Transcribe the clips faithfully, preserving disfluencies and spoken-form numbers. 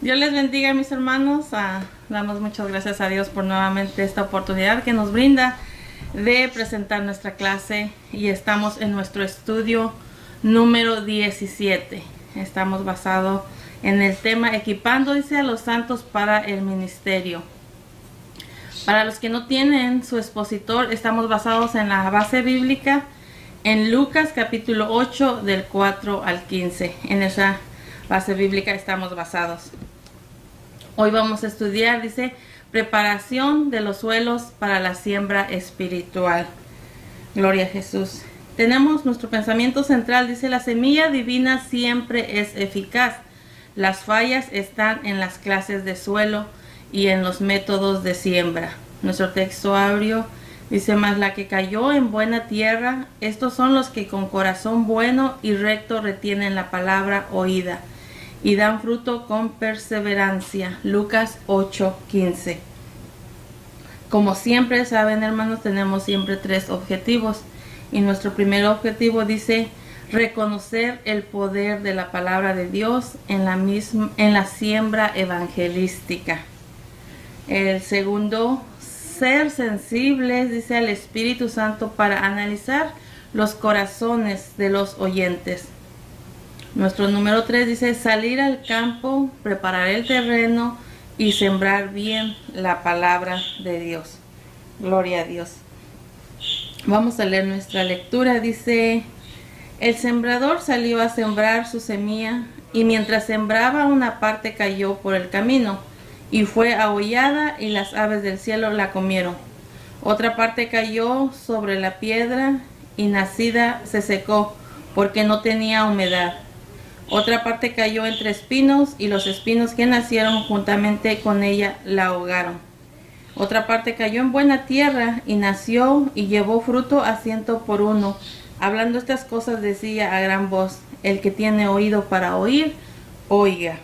Dios les bendiga, mis hermanos. Ah, damos muchas gracias a Dios por nuevamente esta oportunidad que nos brinda de presentar nuestra clase, y estamos en nuestro estudio número diecisiete. Estamos basados en el tema equipando, dice, a los santos para el ministerio. Para los que no tienen su expositor, estamos basados en la base bíblica en Lucas capítulo ocho del cuatro al quince. En esa base bíblica estamos basados. Hoy vamos a estudiar, dice, preparación de los suelos para la siembra espiritual. Gloria a Jesús. Tenemos nuestro pensamiento central, dice, la semilla divina siempre es eficaz. Las fallas están en las clases de suelo y en los métodos de siembra. Nuestro texto abrió, dice, mas la que cayó en buena tierra, estos son los que con corazón bueno y recto retienen la palabra oída y dan fruto con perseverancia. Lucas ocho quince. Como siempre saben, hermanos, tenemos siempre tres objetivos. Y nuestro primer objetivo dice reconocer el poder de la palabra de Dios en la misma, en la siembra evangelística. El segundo, ser sensibles, dice, al Espíritu Santo para analizar los corazones de los oyentes. Nuestro número tres dice salir al campo, preparar el terreno y sembrar bien la palabra de Dios. Gloria a Dios. Vamos a leer nuestra lectura. Dice, el sembrador salió a sembrar su semilla, y mientras sembraba, una parte cayó por el camino y fue ahollada, y las aves del cielo la comieron. Otra parte cayó sobre la piedra, y nacida se secó porque no tenía humedad. Otra parte cayó entre espinos, y los espinos que nacieron juntamente con ella la ahogaron. Otra parte cayó en buena tierra, y nació y llevó fruto a ciento por uno. Hablando estas cosas decía a gran voz, el que tiene oído para oír, oiga.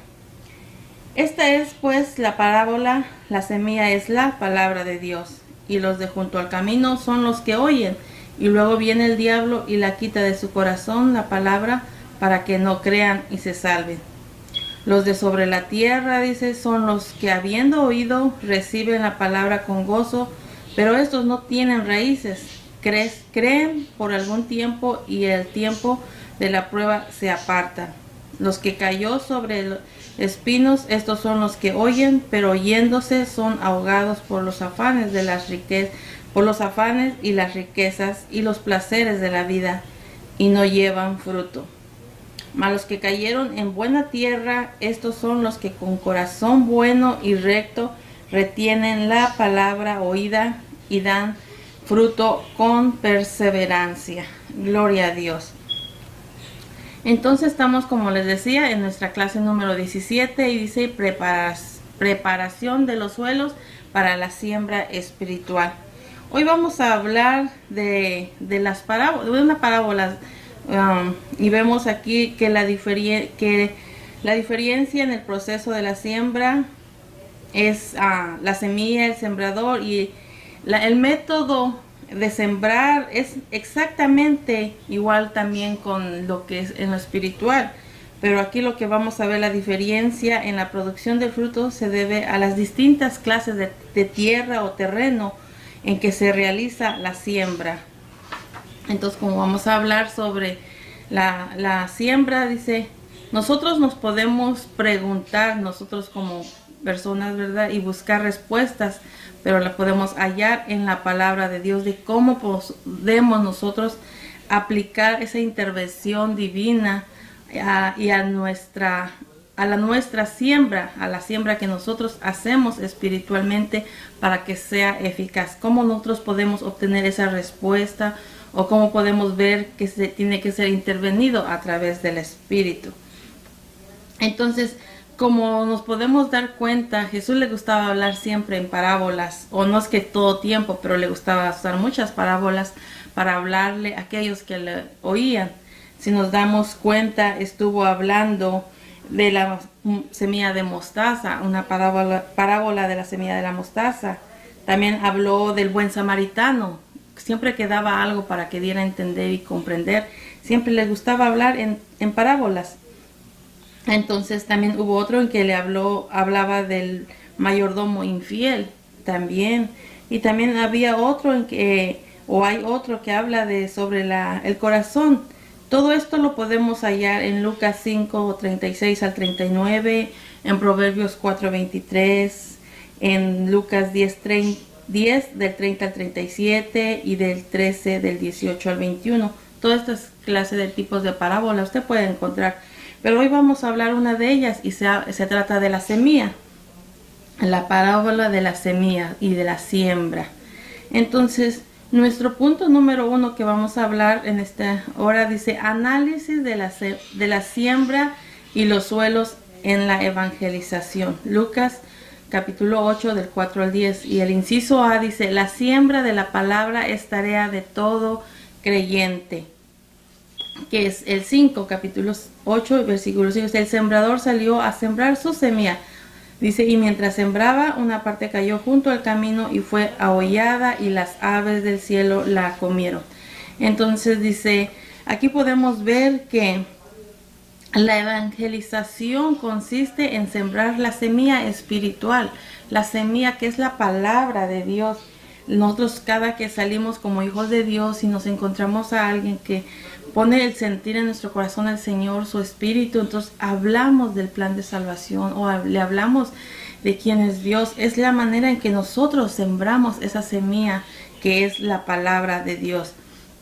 Esta es pues la parábola. La semilla es la palabra de Dios, y los de junto al camino son los que oyen, y luego viene el diablo y la quita de su corazón la palabra, para que no crean y se salven. Los de sobre la tierra, dice, son los que habiendo oído reciben la palabra con gozo, pero estos no tienen raíces, Cre creen por algún tiempo, y el tiempo de la prueba se apartan. Los que cayó sobre los espinos, estos son los que oyen, pero oyéndose son ahogados por los afanes de las riquezas, por los afanes y las riquezas y los placeres de la vida, y no llevan fruto. Mas los que cayeron en buena tierra, estos son los que con corazón bueno y recto retienen la palabra oída y dan fruto con perseverancia. Gloria a Dios. Entonces estamos, como les decía, en nuestra clase número diecisiete, y dice preparas, preparación de los suelos para la siembra espiritual. Hoy vamos a hablar de, de las parábolas, de una parábola. Um, y vemos aquí que la, que la diferencia en el proceso de la siembra es uh, la semilla, el sembrador, y la, el método de sembrar es exactamente igual también con lo que es en lo espiritual. Pero aquí lo que vamos a ver, la diferencia en la producción del fruto se debe a las distintas clases de, de tierra o terreno en que se realiza la siembra. Entonces, como vamos a hablar sobre la, la siembra, dice, nosotros nos podemos preguntar, nosotros como personas, ¿verdad? Y buscar respuestas, pero la podemos hallar en la palabra de Dios, de cómo podemos nosotros aplicar esa intervención divina a, y a nuestra, a la nuestra siembra, a la siembra que nosotros hacemos espiritualmente para que sea eficaz. Cómo nosotros podemos obtener esa respuesta, o cómo podemos ver que se tiene que ser intervenido a través del Espíritu. Entonces, como nos podemos dar cuenta, Jesús le gustaba hablar siempre en parábolas, o no es que todo tiempo, pero le gustaba usar muchas parábolas para hablarle a aquellos que le oían. Si nos damos cuenta, estuvo hablando de la semilla de mostaza, una parábola, parábola de la semilla de la mostaza. También habló del buen samaritano. Siempre que daba algo para que diera a entender y comprender, siempre le gustaba hablar en, en parábolas. Entonces también hubo otro en que le habló, hablaba del mayordomo infiel también. Y también había otro en que, o hay otro que habla de sobre la, el corazón. Todo esto lo podemos hallar en Lucas cinco, treinta y seis al treinta y nueve, en Proverbios cuatro, veintitrés, en Lucas diez, diez del treinta al treinta y siete y del trece del dieciocho al veintiuno. Todas estas clases de tipos de parábolas usted puede encontrar. Pero hoy vamos a hablar una de ellas y se, se trata de la semilla. La parábola de la semilla y de la siembra. Entonces, nuestro punto número uno que vamos a hablar en esta hora dice análisis de la, de la siembra y los suelos en la evangelización. Lucas capítulo ocho del cuatro al diez, y el inciso A dice: la siembra de la palabra es tarea de todo creyente. Que es el cinco, capítulo ocho, versículo cinco. El sembrador salió a sembrar su semilla. Dice, y mientras sembraba, una parte cayó junto al camino y fue ahollada, y las aves del cielo la comieron. Entonces dice, aquí podemos ver que la evangelización consiste en sembrar la semilla espiritual, la semilla que es la palabra de Dios. Nosotros cada que salimos como hijos de Dios y nos encontramos a alguien que pone el sentir en nuestro corazón al Señor, su espíritu, entonces hablamos del plan de salvación o le hablamos de quién es Dios. Es la manera en que nosotros sembramos esa semilla que es la palabra de Dios.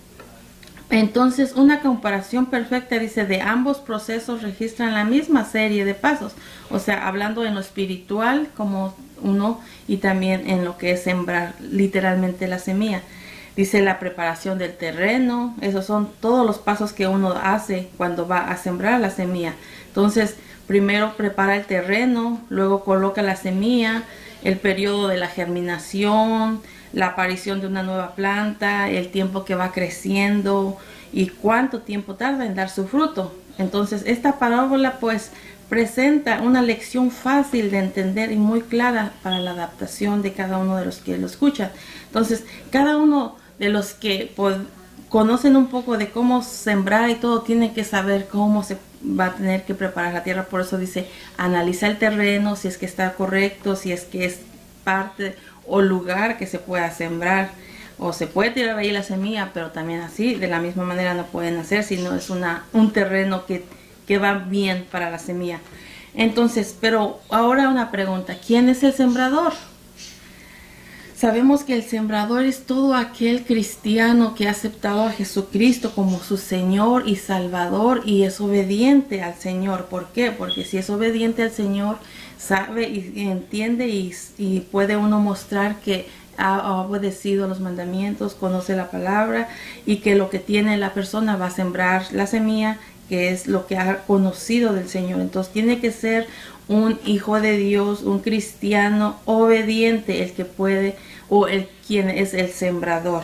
Entonces, una comparación perfecta, dice, de ambos procesos registran la misma serie de pasos. O sea, hablando en lo espiritual como uno y también en lo que es sembrar literalmente la semilla. Dice la preparación del terreno. Esos son todos los pasos que uno hace cuando va a sembrar la semilla. Entonces, primero prepara el terreno, luego coloca la semilla, el periodo de la germinación, la aparición de una nueva planta, el tiempo que va creciendo y cuánto tiempo tarda en dar su fruto. Entonces, esta parábola pues presenta una lección fácil de entender y muy clara para la adaptación de cada uno de los que lo escuchan. Entonces, cada uno de los que pues, conocen un poco de cómo sembrar y todo, tienen que saber cómo se va a tener que preparar la tierra. Por eso dice, analiza el terreno, si es que está correcto, si es que es parte o lugar que se pueda sembrar, o se puede tirar ahí la semilla, pero también así, de la misma manera no pueden hacer si no es una, un terreno que, que va bien para la semilla. Entonces, pero ahora una pregunta, ¿quién es el sembrador? Sabemos que el sembrador es todo aquel cristiano que ha aceptado a Jesucristo como su Señor y Salvador y es obediente al Señor. ¿Por qué? Porque si es obediente al Señor, sabe y, y entiende y, y puede uno mostrar que ha, ha obedecido los mandamientos, conoce la palabra y que lo que tiene la persona va a sembrar la semilla, que es lo que ha conocido del Señor. Entonces tiene que ser un hijo de Dios, un cristiano obediente, el que puede, o el quien es el sembrador.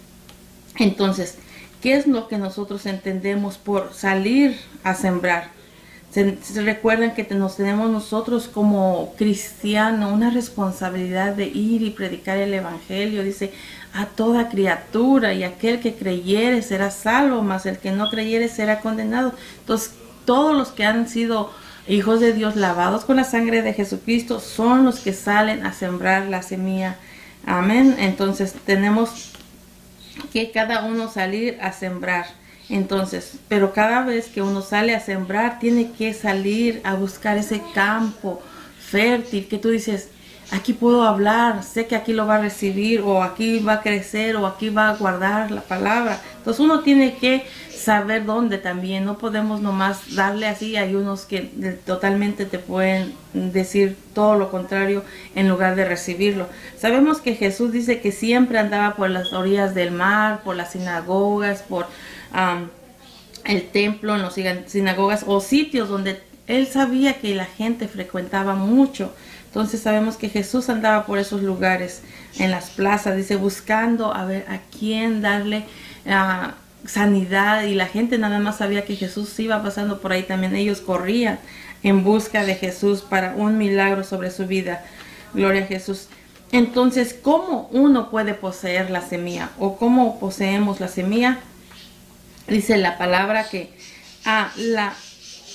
Entonces, ¿qué es lo que nosotros entendemos por salir a sembrar? Se, se recuerdan que nos tenemos nosotros como cristianos una responsabilidad de ir y predicar el evangelio. Dice, a toda criatura, y aquel que creyere será salvo, mas el que no creyere será condenado. Entonces, todos los que han sido hijos de Dios lavados con la sangre de Jesucristo son los que salen a sembrar la semilla. Amén. Entonces tenemos que cada uno salir a sembrar. Entonces, pero cada vez que uno sale a sembrar, tiene que salir a buscar ese campo fértil que tú dices, aquí puedo hablar, sé que aquí lo va a recibir, o aquí va a crecer, o aquí va a guardar la palabra. Entonces uno tiene que saber dónde también. No podemos nomás darle así. Hay unos que totalmente te pueden decir todo lo contrario en lugar de recibirlo. Sabemos que Jesús dice que siempre andaba por las orillas del mar, por las sinagogas, por um, el templo, en las sinagogas o sitios donde él sabía que la gente frecuentaba mucho. Entonces sabemos que Jesús andaba por esos lugares, en las plazas, dice, buscando a ver a quién darle uh, sanidad, y la gente nada más sabía que Jesús iba pasando por ahí. También ellos corrían en busca de Jesús para un milagro sobre su vida. Gloria a Jesús. Entonces, ¿cómo uno puede poseer la semilla? ¿O cómo poseemos la semilla? Dice la palabra que ah, la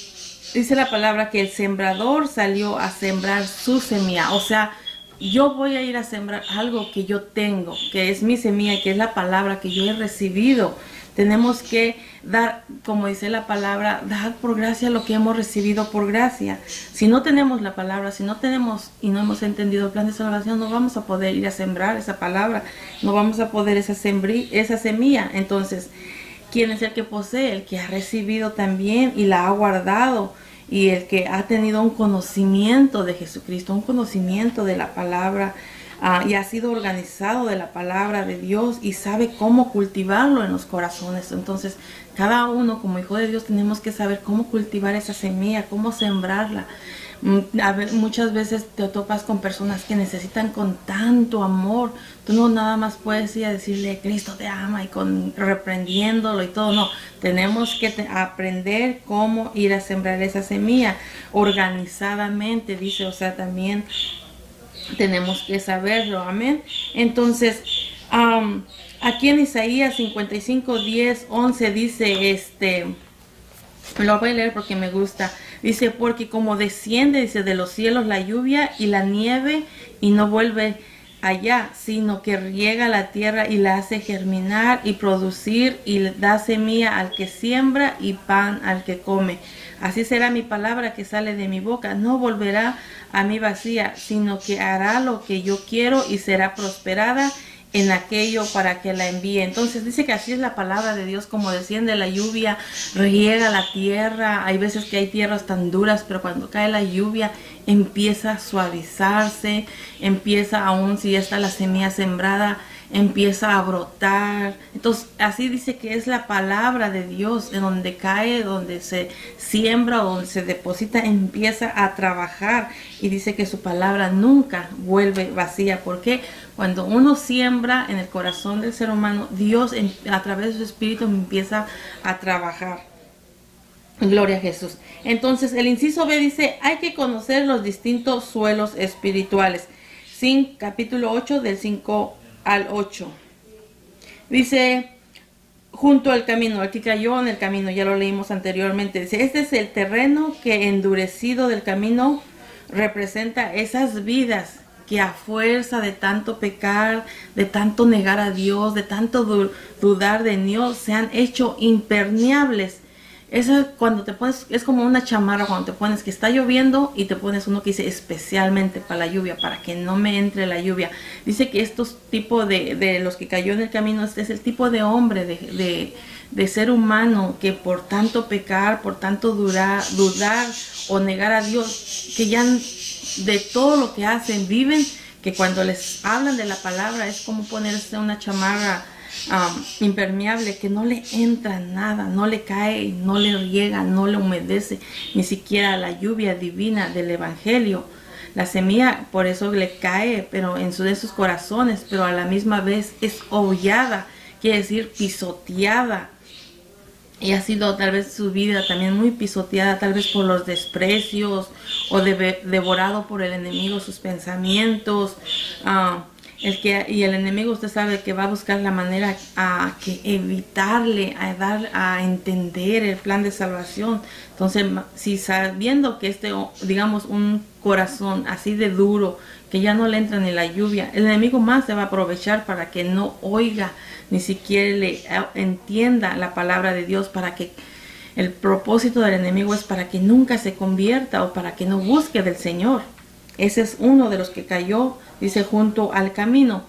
dice la palabra que el sembrador salió a sembrar su semilla. O sea, yo voy a ir a sembrar algo que yo tengo, que es mi semilla, que es la palabra que yo he recibido. Tenemos que dar, como dice la palabra, dar por gracia lo que hemos recibido por gracia. Si no tenemos la palabra, si no tenemos y no hemos entendido el plan de salvación, no vamos a poder ir a sembrar esa palabra, no vamos a poder esa, sembrí, esa semilla. Entonces, ¿quién es el que posee? El que ha recibido también y la ha guardado, y el que ha tenido un conocimiento de Jesucristo, un conocimiento de la palabra, uh, y ha sido organizado de la palabra de Dios y sabe cómo cultivarlo en los corazones. Entonces, cada uno como hijo de Dios tenemos que saber cómo cultivar esa semilla, cómo sembrarla. A ver, muchas veces te topas con personas que necesitan con tanto amor. Tú no nada más puedes ir a decirle Cristo te ama y con reprendiéndolo y todo. No, tenemos que te, aprender cómo ir a sembrar esa semilla organizadamente, dice. O sea, también tenemos que saberlo, amén. Entonces, um, aquí en Isaías cincuenta y cinco, diez, once dice, este, lo voy a leer porque me gusta. Dice, porque como desciende, dice, de los cielos la lluvia y la nieve y no vuelve allá, sino que riega la tierra y la hace germinar y producir y da semilla al que siembra y pan al que come. Así será mi palabra que sale de mi boca. No volverá a mí vacía, sino que hará lo que yo quiero y será prosperada en aquello para que la envíe. Entonces dice que así es la palabra de Dios, como desciende la lluvia, riega la tierra. Hay veces que hay tierras tan duras, pero cuando cae la lluvia empieza a suavizarse, empieza, aún si ya está la semilla sembrada, empieza a brotar. Entonces así dice que es la palabra de Dios, en donde cae, donde se siembra, donde se deposita, empieza a trabajar. Y dice que su palabra nunca vuelve vacía. ¿Por qué? Cuando uno siembra en el corazón del ser humano, Dios a través de su espíritu empieza a trabajar. Gloria a Jesús. Entonces el inciso B dice, hay que conocer los distintos suelos espirituales. Sin capítulo ocho del cinco al ocho. Dice, junto al camino, el que cayó en el camino, ya lo leímos anteriormente. Dice, este es el terreno que endurecido del camino representa esas vidas que a fuerza de tanto pecar, de tanto negar a Dios, de tanto du dudar de Dios, se han hecho impermeables. Eso cuando te pones, es como una chamarra cuando te pones que está lloviendo y te pones uno que dice especialmente para la lluvia, para que no me entre la lluvia. Dice que estos tipos de, de los que cayó en el camino, este es el tipo de hombre, de, de, de ser humano que por tanto pecar, por tanto dudar, dudar o negar a Dios, que ya de todo lo que hacen viven, que cuando les hablan de la palabra es como ponerse una chamarra Um, impermeable, que no le entra nada, no le cae, no le riega, no le humedece, ni siquiera la lluvia divina del evangelio. La semilla por eso le cae, pero en su, de sus corazones, pero a la misma vez es hollada, quiere decir pisoteada. Y ha sido tal vez su vida también muy pisoteada, tal vez por los desprecios o de, devorado por el enemigo sus pensamientos. Uh, El que, y el enemigo, usted sabe que va a buscar la manera a que evitarle, a dar a entender el plan de salvación. Entonces, si sabiendo que este, digamos, un corazón así de duro, que ya no le entra ni la lluvia, el enemigo más se va a aprovechar para que no oiga, ni siquiera le entienda la palabra de Dios, para que el propósito del enemigo es para que nunca se convierta o para que no busque del Señor. Ese es uno de los que cayó, dice, junto al camino.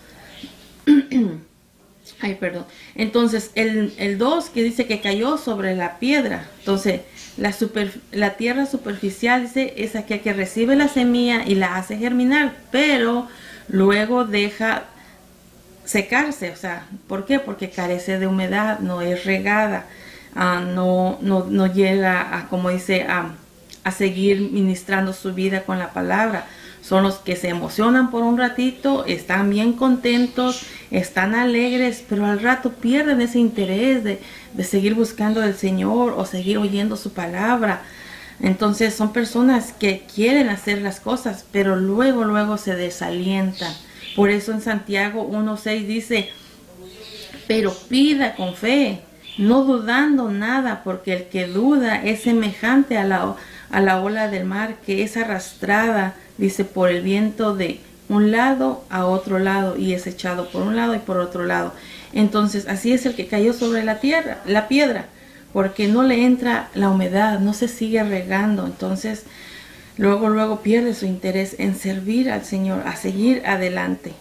Ay, perdón. Entonces, el, el dos que dice que cayó sobre la piedra. Entonces, la, super, la tierra superficial, dice, es aquella que recibe la semilla y la hace germinar, pero luego deja secarse. O sea, ¿por qué? Porque carece de humedad, no es regada, uh, no, no, no llega a, como dice, a... a seguir ministrando su vida con la palabra. Son los que se emocionan por un ratito, están bien contentos, están alegres, pero al rato pierden ese interés de, de seguir buscando al Señor o seguir oyendo su palabra. Entonces son personas que quieren hacer las cosas, pero luego, luego se desalientan. Por eso en Santiago uno seis dice, pero pida con fe no dudando nada, porque el que duda es semejante a la, a la ola del mar, que es arrastrada, dice, por el viento de un lado a otro lado, y es echado por un lado y por otro lado. Entonces así es el que cayó sobre la tierra, la piedra, porque no le entra la humedad, no se sigue regando. Entonces luego luego pierde su interés en servir al Señor, a seguir adelante.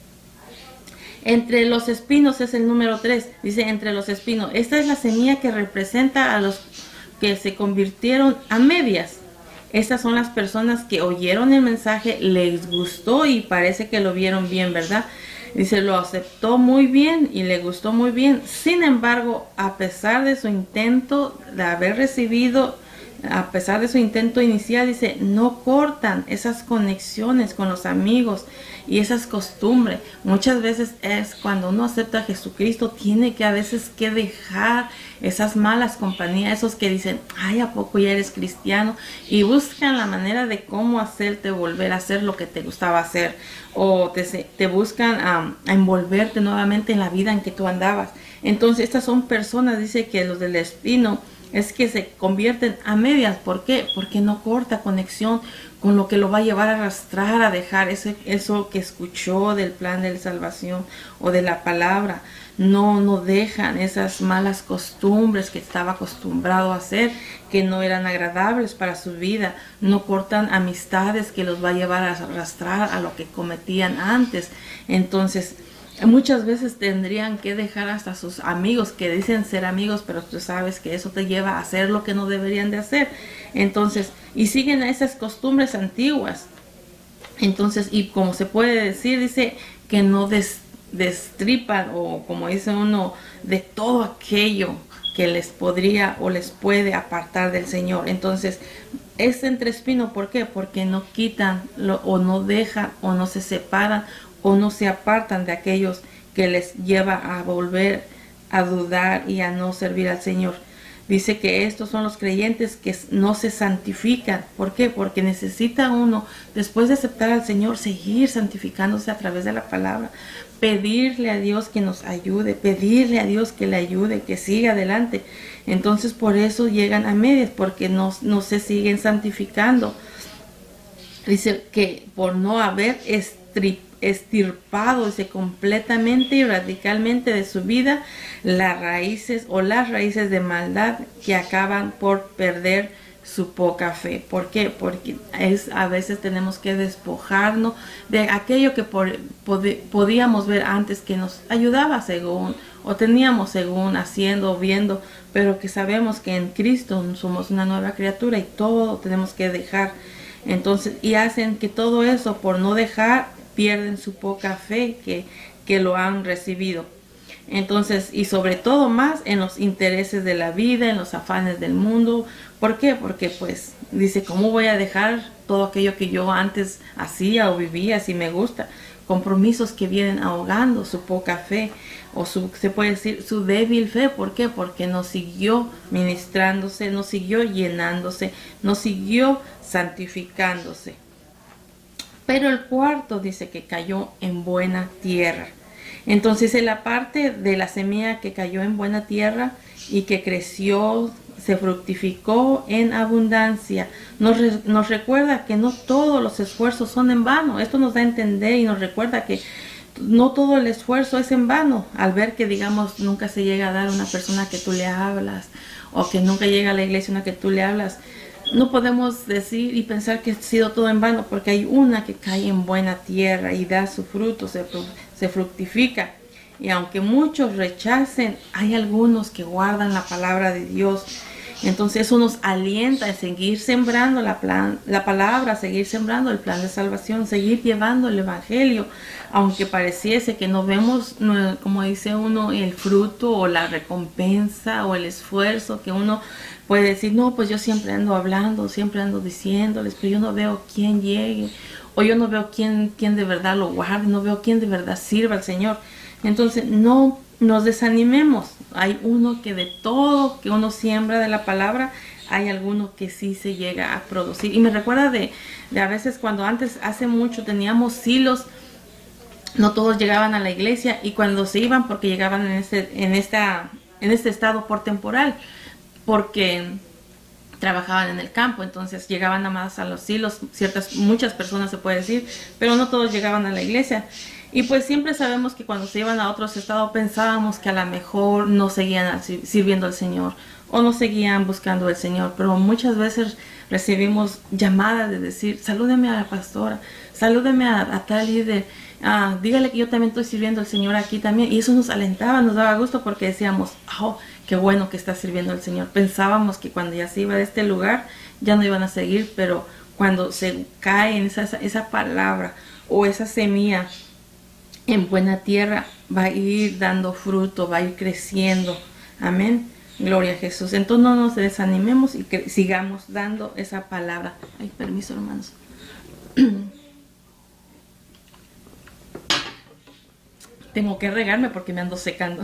Entre los espinos es el número tres, dice entre los espinos. Esta es la semilla que representa a los que se convirtieron a medias. Estas son las personas que oyeron el mensaje, les gustó y parece que lo vieron bien, ¿verdad? Dice, lo aceptó muy bien y le gustó muy bien. Sin embargo, a pesar de su intento de haber recibido, a pesar de su intento inicial, dice, no cortan esas conexiones con los amigos y esas costumbres. Muchas veces es cuando uno acepta a Jesucristo, tiene que a veces que dejar esas malas compañías, esos que dicen, ay, ¿a poco ya eres cristiano? Y buscan la manera de cómo hacerte volver a hacer lo que te gustaba hacer. O te, te buscan um, a envolverte nuevamente en la vida en que tú andabas. Entonces estas son personas, dice que los del espino, es que se convierten a medias. ¿Por qué? Porque no corta conexión con lo que lo va a llevar a arrastrar, a dejar ese, eso que escuchó del plan de salvación o de la palabra. No, no dejan esas malas costumbres que estaba acostumbrado a hacer, que no eran agradables para su vida. No cortan amistades que los va a llevar a arrastrar a lo que cometían antes. Entonces, muchas veces tendrían que dejar hasta sus amigos que dicen ser amigos, pero tú sabes que eso te lleva a hacer lo que no deberían de hacer. Entonces, y siguen esas costumbres antiguas. Entonces, y como se puede decir, dice que no des, destripan, o como dice uno, de todo aquello que les podría o les puede apartar del Señor. Entonces, es entre espino, ¿por qué? Porque no quitan lo, o no dejan o no se separan o no se apartan de aquellos que les lleva a volver a dudar y a no servir al Señor. Dice que estos son los creyentes que no se santifican. ¿Por qué? Porque necesita uno, después de aceptar al Señor, seguir santificándose a través de la palabra. Pedirle a Dios que nos ayude, pedirle a Dios que le ayude, que siga adelante. Entonces por eso llegan a medias, porque no, no se siguen santificando. Dice que por no haber estripado, estirpado dice, completamente y radicalmente de su vida las raíces o las raíces de maldad que acaban por perder su poca fe. ¿Por qué? Porque es, a veces tenemos que despojarnos de aquello que por, pod, podíamos ver antes que nos ayudaba según, o teníamos según haciendo o viendo, pero que sabemos que en Cristo somos una nueva criatura y todo tenemos que dejar. Entonces, y hacen que todo eso por no dejar pierden su poca fe que, que lo han recibido. Entonces, y sobre todo más en los intereses de la vida, en los afanes del mundo. ¿Por qué? Porque pues dice, ¿cómo voy a dejar todo aquello que yo antes hacía o vivía si me gusta? Compromisos que vienen ahogando su poca fe, o su, se puede decir, su débil fe. ¿Por qué? Porque no siguió ministrándose, no siguió llenándose, no siguió santificándose. Pero el cuarto dice que cayó en buena tierra. Entonces en la parte de la semilla que cayó en buena tierra y que creció, se fructificó en abundancia, nos, re, nos recuerda que no todos los esfuerzos son en vano. Esto nos da a entender y nos recuerda que no todo el esfuerzo es en vano. Al ver que, digamos, nunca se llega a dar a una persona que tú le hablas, o que nunca llega a la iglesia una que tú le hablas, no podemos decir y pensar que ha sido todo en vano, porque hay una que cae en buena tierra y da su fruto, se, se fructifica. Y aunque muchos rechacen, hay algunos que guardan la palabra de Dios. Entonces eso nos alienta a seguir sembrando la, plan, la palabra, seguir sembrando el plan de salvación, seguir llevando el evangelio, aunque pareciese que no vemos, no, como dice uno, el fruto o la recompensa o el esfuerzo, que uno puede decir, no, pues yo siempre ando hablando, siempre ando diciéndoles, pero yo no veo quién llegue, o yo no veo quién, quién de verdad lo guarde, no veo quién de verdad sirva al Señor. Entonces no nos desanimemos. Hay uno que de todo que uno siembra de la palabra, hay alguno que sí se llega a producir. Y me recuerda de, de a veces cuando antes, hace mucho, teníamos silos, no todos llegaban a la iglesia, y cuando se iban, porque llegaban en, este, en esta... en este estado por temporal, porque trabajaban en el campo, entonces llegaban nada más a los silos, ciertas, muchas personas se puede decir, pero no todos llegaban a la iglesia. Y pues siempre sabemos que cuando se iban a otros estados pensábamos que a lo mejor no seguían sirviendo al Señor o no seguían buscando al Señor, pero muchas veces recibimos llamadas de decir, salúdeme a la pastora, salúdeme a, a tal líder, ah, dígale que yo también estoy sirviendo al Señor aquí también. Y eso nos alentaba, nos daba gusto porque decíamos, oh, qué bueno que está sirviendo al Señor. Pensábamos que cuando ya se iba de este lugar ya no iban a seguir, pero cuando se cae en esa, esa palabra o esa semilla en buena tierra, va a ir dando fruto, va a ir creciendo. Amén. Gloria a Jesús. Entonces no nos desanimemos y que sigamos dando esa palabra. Ay, permiso, hermanos. Tengo que regarme porque me ando secando.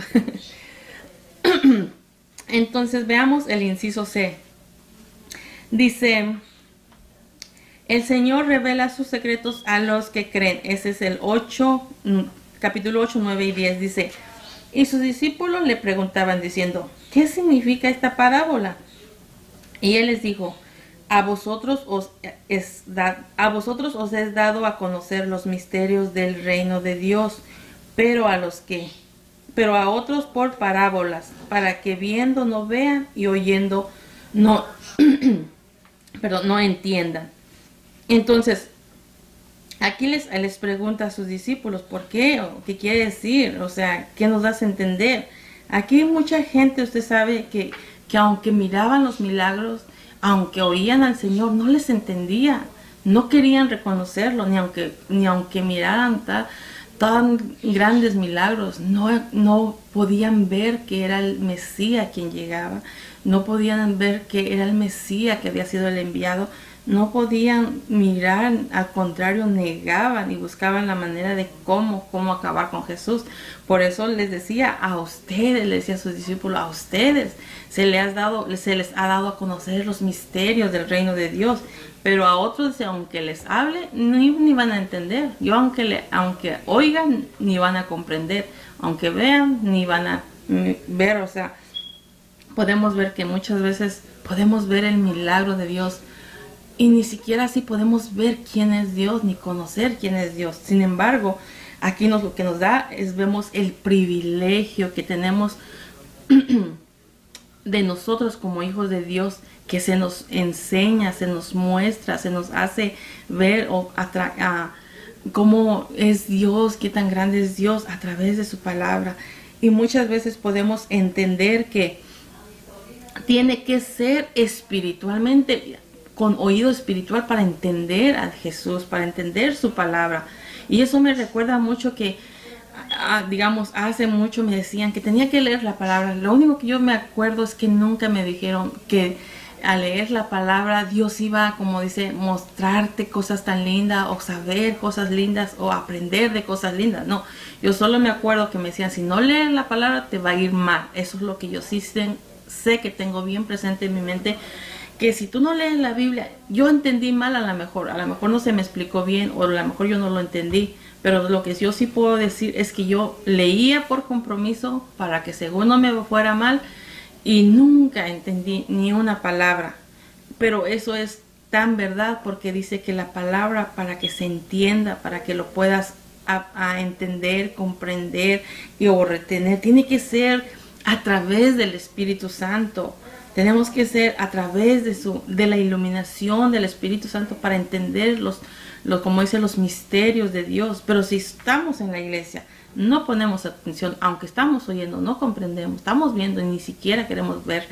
Entonces veamos el inciso C. Dice, el Señor revela sus secretos a los que creen. Ese es el ocho, capítulo ocho, nueve y diez. Dice, y sus discípulos le preguntaban diciendo, ¿qué significa esta parábola? Y él les dijo, a vosotros os es, da, a vosotros os es dado a conocer los misterios del reino de Dios, pero a los que, pero a otros por parábolas, para que viendo no vean y oyendo no, perdón, no entiendan. Entonces, aquí les, les pregunta a sus discípulos, ¿por qué? ¿O ¿qué quiere decir? O sea, ¿qué nos das a entender? Aquí mucha gente, usted sabe, que, que aunque miraban los milagros, aunque oían al Señor, no les entendía. No querían reconocerlo, ni aunque, ni aunque miraran tal, tan grandes milagros. No, no podían ver que era el Mesías quien llegaba. No podían ver que era el Mesías que había sido el enviado. No podían mirar, al contrario, negaban y buscaban la manera de cómo, cómo acabar con Jesús. Por eso les decía, a ustedes, les decía a sus discípulos, a ustedes se les ha dado, se les ha dado a conocer los misterios del reino de Dios. Pero a otros, aunque les hable, ni, ni van a entender. Yo, aunque, le, aunque oigan, ni van a comprender. Aunque vean, ni van a ver. O sea, podemos ver que muchas veces podemos ver el milagro de Dios y ni siquiera así podemos ver quién es Dios, ni conocer quién es Dios. Sin embargo, aquí nos, lo que nos da es, vemos el privilegio que tenemos de nosotros como hijos de Dios, que se nos enseña, se nos muestra, se nos hace ver o atra a cómo es Dios, qué tan grande es Dios a través de su palabra. Y muchas veces podemos entender que tiene que ser espiritualmente, con oído espiritual, para entender a Jesús, para entender su palabra. Y eso me recuerda mucho que, ah, digamos, hace mucho me decían que tenía que leer la palabra. Lo único que yo me acuerdo es que nunca me dijeron que al leer la palabra Dios iba, como dice, mostrarte cosas tan lindas o saber cosas lindas o aprender de cosas lindas. No, yo solo me acuerdo que me decían, si no lees la palabra te va a ir mal. Eso es lo que yo sí sé, sé que tengo bien presente en mi mente, que si tú no lees la Biblia, yo entendí mal a lo mejor, a lo mejor no se me explicó bien o a lo mejor yo no lo entendí, pero lo que yo sí puedo decir es que yo leía por compromiso para que según no me fuera mal y nunca entendí ni una palabra. Pero eso es tan verdad porque dice que la palabra, para que se entienda, para que lo puedas a, a entender, comprender y o retener, tiene que ser a través del Espíritu Santo. Tenemos que ser a través de su de la iluminación del Espíritu Santo para entender los, los, como dice, los misterios de Dios. Pero si estamos en la iglesia, no ponemos atención, aunque estamos oyendo, no comprendemos, estamos viendo y ni siquiera queremos ver.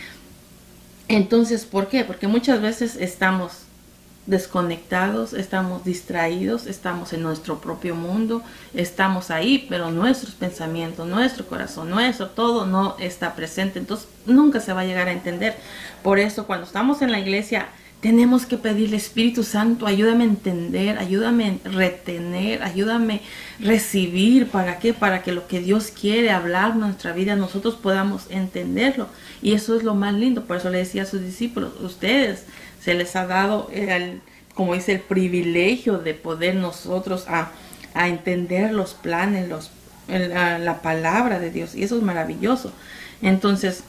Entonces, ¿por qué? Porque muchas veces estamos desconectados, estamos distraídos, estamos en nuestro propio mundo, estamos ahí, pero nuestros pensamientos, nuestro corazón, nuestro todo no está presente. Entonces nunca se va a llegar a entender. Por eso cuando estamos en la iglesia tenemos que pedirle, Espíritu Santo, ayúdame a entender, ayúdame a retener, ayúdame a recibir. ¿Para qué? Para que lo que Dios quiere hablar en nuestra vida nosotros podamos entenderlo. Y eso es lo más lindo. Por eso le decía a sus discípulos, ustedes se les ha dado, el, como dice, el privilegio de poder nosotros a, a entender los planes, los, el, a, la palabra de Dios. Y eso es maravilloso. Entonces,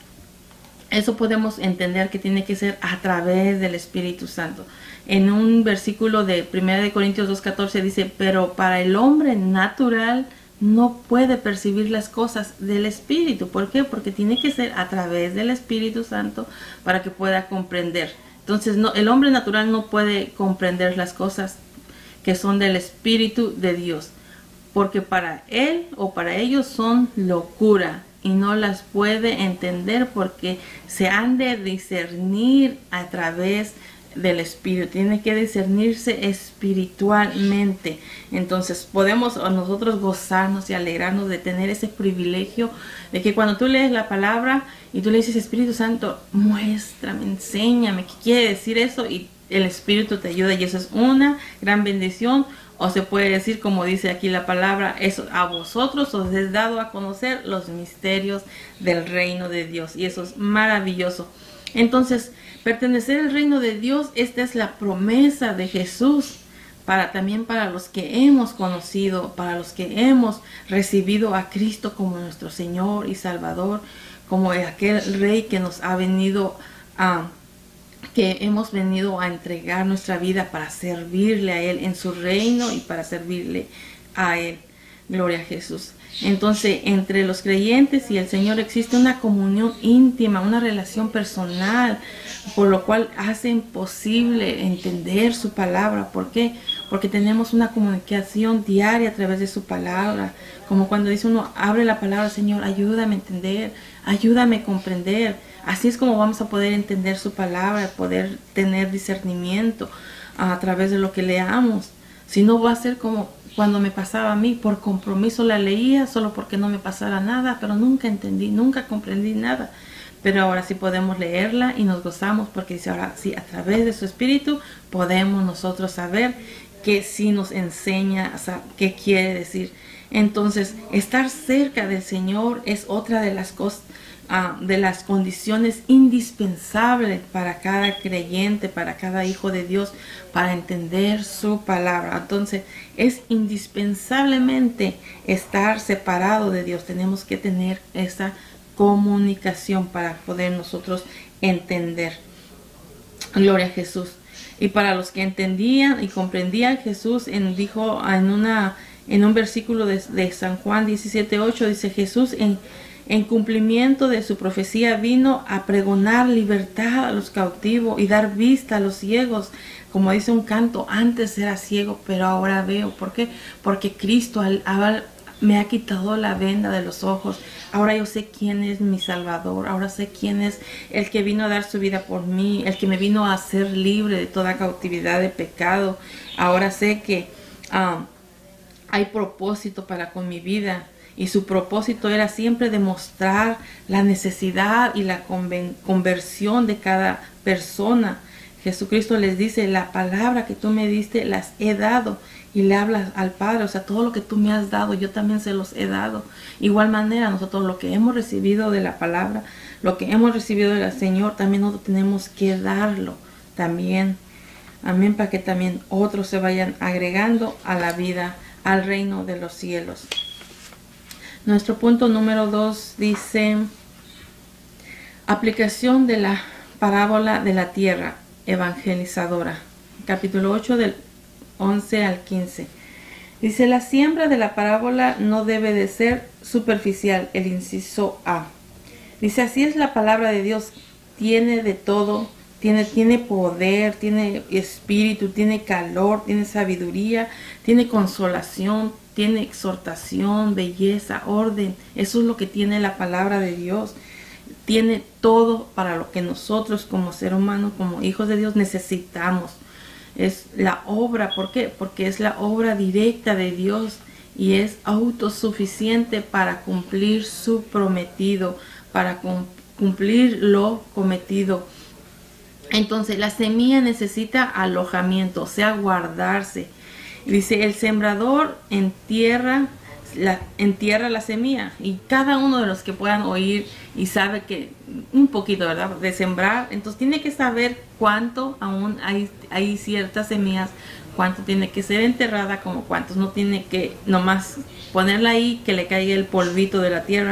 eso podemos entender que tiene que ser a través del Espíritu Santo. En un versículo de primera de Corintios dos catorce dice, pero para el hombre natural no puede percibir las cosas del Espíritu. ¿Por qué? Porque tiene que ser a través del Espíritu Santo para que pueda comprender. Entonces, no, el hombre natural no puede comprender las cosas que son del Espíritu de Dios, porque para él o para ellos son locura y no las puede entender porque se han de discernir a través del Espíritu. Tiene que discernirse espiritualmente. Entonces podemos nosotros gozarnos y alegrarnos de tener ese privilegio de que cuando tú lees la palabra y tú le dices, Espíritu Santo, muéstrame, enséñame qué quiere decir eso, y el Espíritu te ayuda, y eso es una gran bendición. O se puede decir, como dice aquí la palabra, eso a vosotros os es dado a conocer los misterios del reino de Dios, y eso es maravilloso. Entonces, pertenecer al reino de Dios, esta es la promesa de Jesús, para también para los que hemos conocido, para los que hemos recibido a Cristo como nuestro Señor y Salvador, como aquel Rey que nos ha venido a que hemos venido a entregar nuestra vida para servirle a Él en su reino y para servirle a Él. Gloria a Jesús. Entonces, entre los creyentes y el Señor existe una comunión íntima, una relación personal, por lo cual hace imposible entender su palabra. ¿Por qué? Porque tenemos una comunicación diaria a través de su palabra. Como cuando dice uno, abre la palabra, Señor, ayúdame a entender, ayúdame a comprender. Así es como vamos a poder entender su palabra, poder tener discernimiento a través de lo que leamos. Si no, va a ser como cuando me pasaba a mí, por compromiso la leía, solo porque no me pasara nada, pero nunca entendí, nunca comprendí nada. Pero ahora sí podemos leerla y nos gozamos, porque dice, ahora sí, a través de su Espíritu podemos nosotros saber que sí nos enseña, o sea, qué quiere decir. Entonces, estar cerca del Señor es otra de las cosas, Uh, de las condiciones indispensables para cada creyente, para cada hijo de Dios, para entender su palabra. Entonces es indispensablemente estar separado de Dios. Tenemos que tener esa comunicación para poder nosotros entender. Gloria a Jesús. Y para los que entendían y comprendían, Jesús en, dijo en, una, en un versículo de, de San Juan diecisiete ocho, dice, Jesús en En cumplimiento de su profecía vino a pregonar libertad a los cautivos y dar vista a los ciegos. Como dice un canto, antes era ciego, pero ahora veo. ¿Por qué? Porque Cristo al, al, me ha quitado la venda de los ojos. Ahora yo sé quién es mi Salvador. Ahora sé quién es el que vino a dar su vida por mí. El que me vino a hacer libre de toda cautividad de pecado. Ahora sé que um, hay propósito para con mi vida. Y su propósito era siempre demostrar la necesidad y la conversión de cada persona. Jesucristo les dice, la palabra que tú me diste las he dado, y le hablas al Padre. O sea, todo lo que tú me has dado, yo también se los he dado. Igual manera, nosotros lo que hemos recibido de la palabra, lo que hemos recibido del Señor, también nosotros tenemos que darlo también. Amén, para que también otros se vayan agregando a la vida, al reino de los cielos. Nuestro punto número dos dice, aplicación de la parábola de la tierra evangelizadora. Capítulo ocho del once al quince. Dice, la siembra de la parábola no debe de ser superficial. El inciso A. Dice, así es la palabra de Dios. Tiene de todo. Tiene, tiene poder, tiene espíritu, tiene calor, tiene sabiduría, tiene consolación, tiene exhortación, belleza, orden. Eso es lo que tiene la palabra de Dios. Tiene todo para lo que nosotros como ser humano, como hijos de Dios, necesitamos. Es la obra, ¿por qué? Porque es la obra directa de Dios y es autosuficiente para cumplir su prometido, para cumplir lo cometido. Entonces la semilla necesita alojamiento, o sea, guardarse. Dice, el sembrador entierra la, entierra la semilla, y cada uno de los que puedan oír y sabe que un poquito, ¿verdad?, de sembrar, entonces tiene que saber cuánto aún hay, hay ciertas semillas, cuánto tiene que ser enterrada, como cuántos no tiene que nomás ponerla ahí, que le caiga el polvito de la tierra,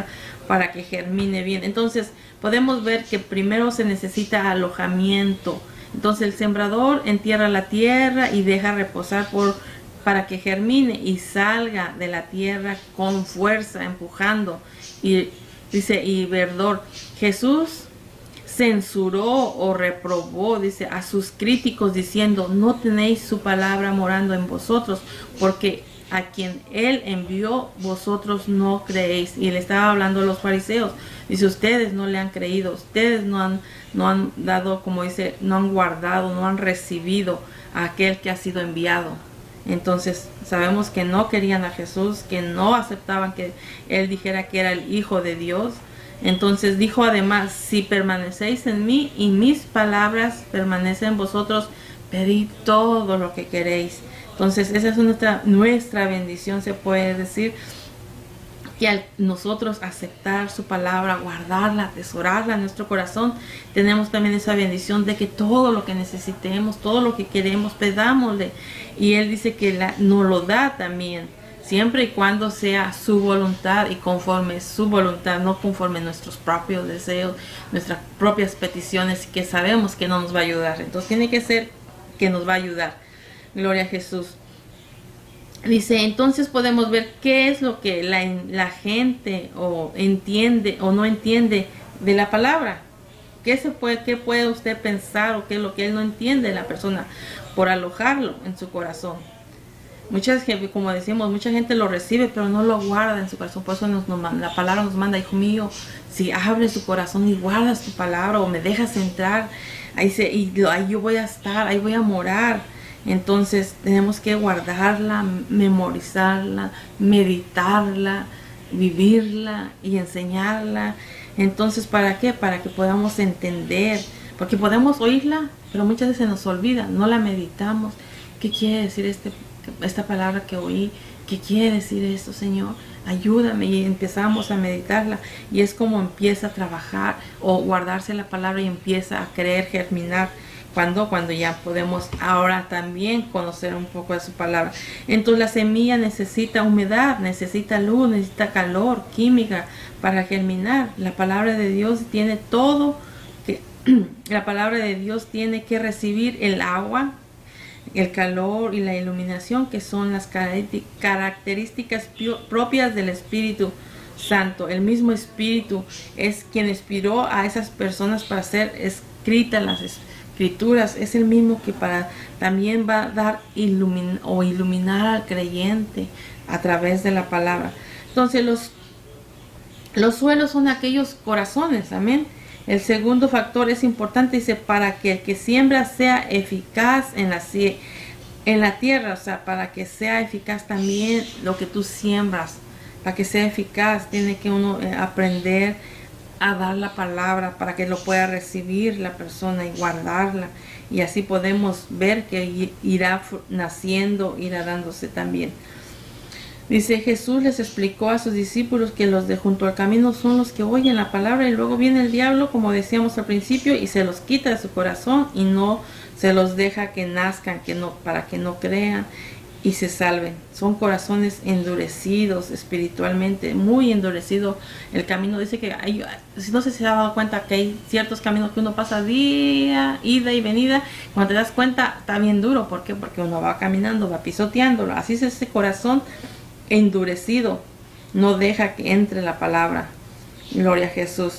para que germine bien. Entonces podemos ver que primero se necesita alojamiento. Entonces el sembrador entierra la tierra y deja reposar por, para que germine y salga de la tierra con fuerza, empujando. Y dice, y verdor. Jesús censuró o reprobó, dice, a sus críticos diciendo, no tenéis su palabra morando en vosotros, porque a quien él envió vosotros no creéis. Y le estaba hablando a los fariseos, dice, ustedes no le han creído, ustedes no han, no han dado, como dice, no han guardado, no han recibido a aquel que ha sido enviado. Entonces sabemos que no querían a Jesús, que no aceptaban que él dijera que era el Hijo de Dios. Entonces dijo además, si permanecéis en mí y mis palabras permanecen en vosotros, pedid todo lo que queréis. Entonces esa es nuestra, nuestra bendición, se puede decir, que al nosotros aceptar su palabra, guardarla, atesorarla en nuestro corazón, tenemos también esa bendición de que todo lo que necesitemos, todo lo que queremos, pedámosle. Y él dice que la, nos lo da también, siempre y cuando sea su voluntad y conforme su voluntad, no conforme nuestros propios deseos, nuestras propias peticiones, que sabemos que no nos va a ayudar. Entonces tiene que ser que nos va a ayudar. Gloria a Jesús. Dice, entonces podemos ver qué es lo que la, la gente o entiende o no entiende de la palabra. ¿Qué, se puede, ¿Qué puede usted pensar o qué es lo que él no entiende de la persona por alojarlo en su corazón? Muchas, como decimos, mucha gente lo recibe, pero no lo guarda en su corazón. Por eso nos, nos, la palabra nos manda, hijo mío, si abres tu corazón y guardas tu palabra o me dejas entrar, ahí, se, y, ahí yo voy a estar, ahí voy a morar. Entonces tenemos que guardarla, memorizarla, meditarla, vivirla y enseñarla. Entonces, ¿para qué? Para que podamos entender. Porque podemos oírla, pero muchas veces se nos olvida, no la meditamos. ¿Qué quiere decir este esta palabra que oí? ¿Qué quiere decir esto, Señor? Ayúdame. Y empezamos a meditarla y es como empieza a trabajar o guardarse la palabra y empieza a querer germinar. Cuando, cuando ya podemos ahora también conocer un poco de su palabra. Entonces la semilla necesita humedad, necesita luz, necesita calor, química para germinar. La palabra de Dios tiene todo, que la palabra de Dios tiene que recibir el agua, el calor y la iluminación, que son las características propias del Espíritu Santo. El mismo Espíritu es quien inspiró a esas personas para ser escritas las escrituras. Es el mismo que para también va a dar ilumin o iluminar al creyente a través de la palabra. Entonces los, los suelos son aquellos corazones, amén. El segundo factor es importante, dice, para que el que siembra sea eficaz en la, en la tierra, o sea, para que sea eficaz también lo que tú siembras, para que sea eficaz, tiene que uno eh, aprender a dar la palabra para que lo pueda recibir la persona y guardarla, y así podemos ver que irá naciendo, irá dándose también. Dice, Jesús les explicó a sus discípulos que los de junto al camino son los que oyen la palabra y luego viene el diablo, como decíamos al principio, y se los quita de su corazón y no se los deja que nazcan, que no, para que no crean y se salven. Son corazones endurecidos espiritualmente, muy endurecido el camino. Dice que hay, si no sé si se ha dado cuenta que hay ciertos caminos que uno pasa día, ida y venida, cuando te das cuenta está bien duro. ¿Por qué? Porque uno va caminando, va pisoteándolo. Así es ese corazón endurecido, no deja que entre la palabra. Gloria a Jesús.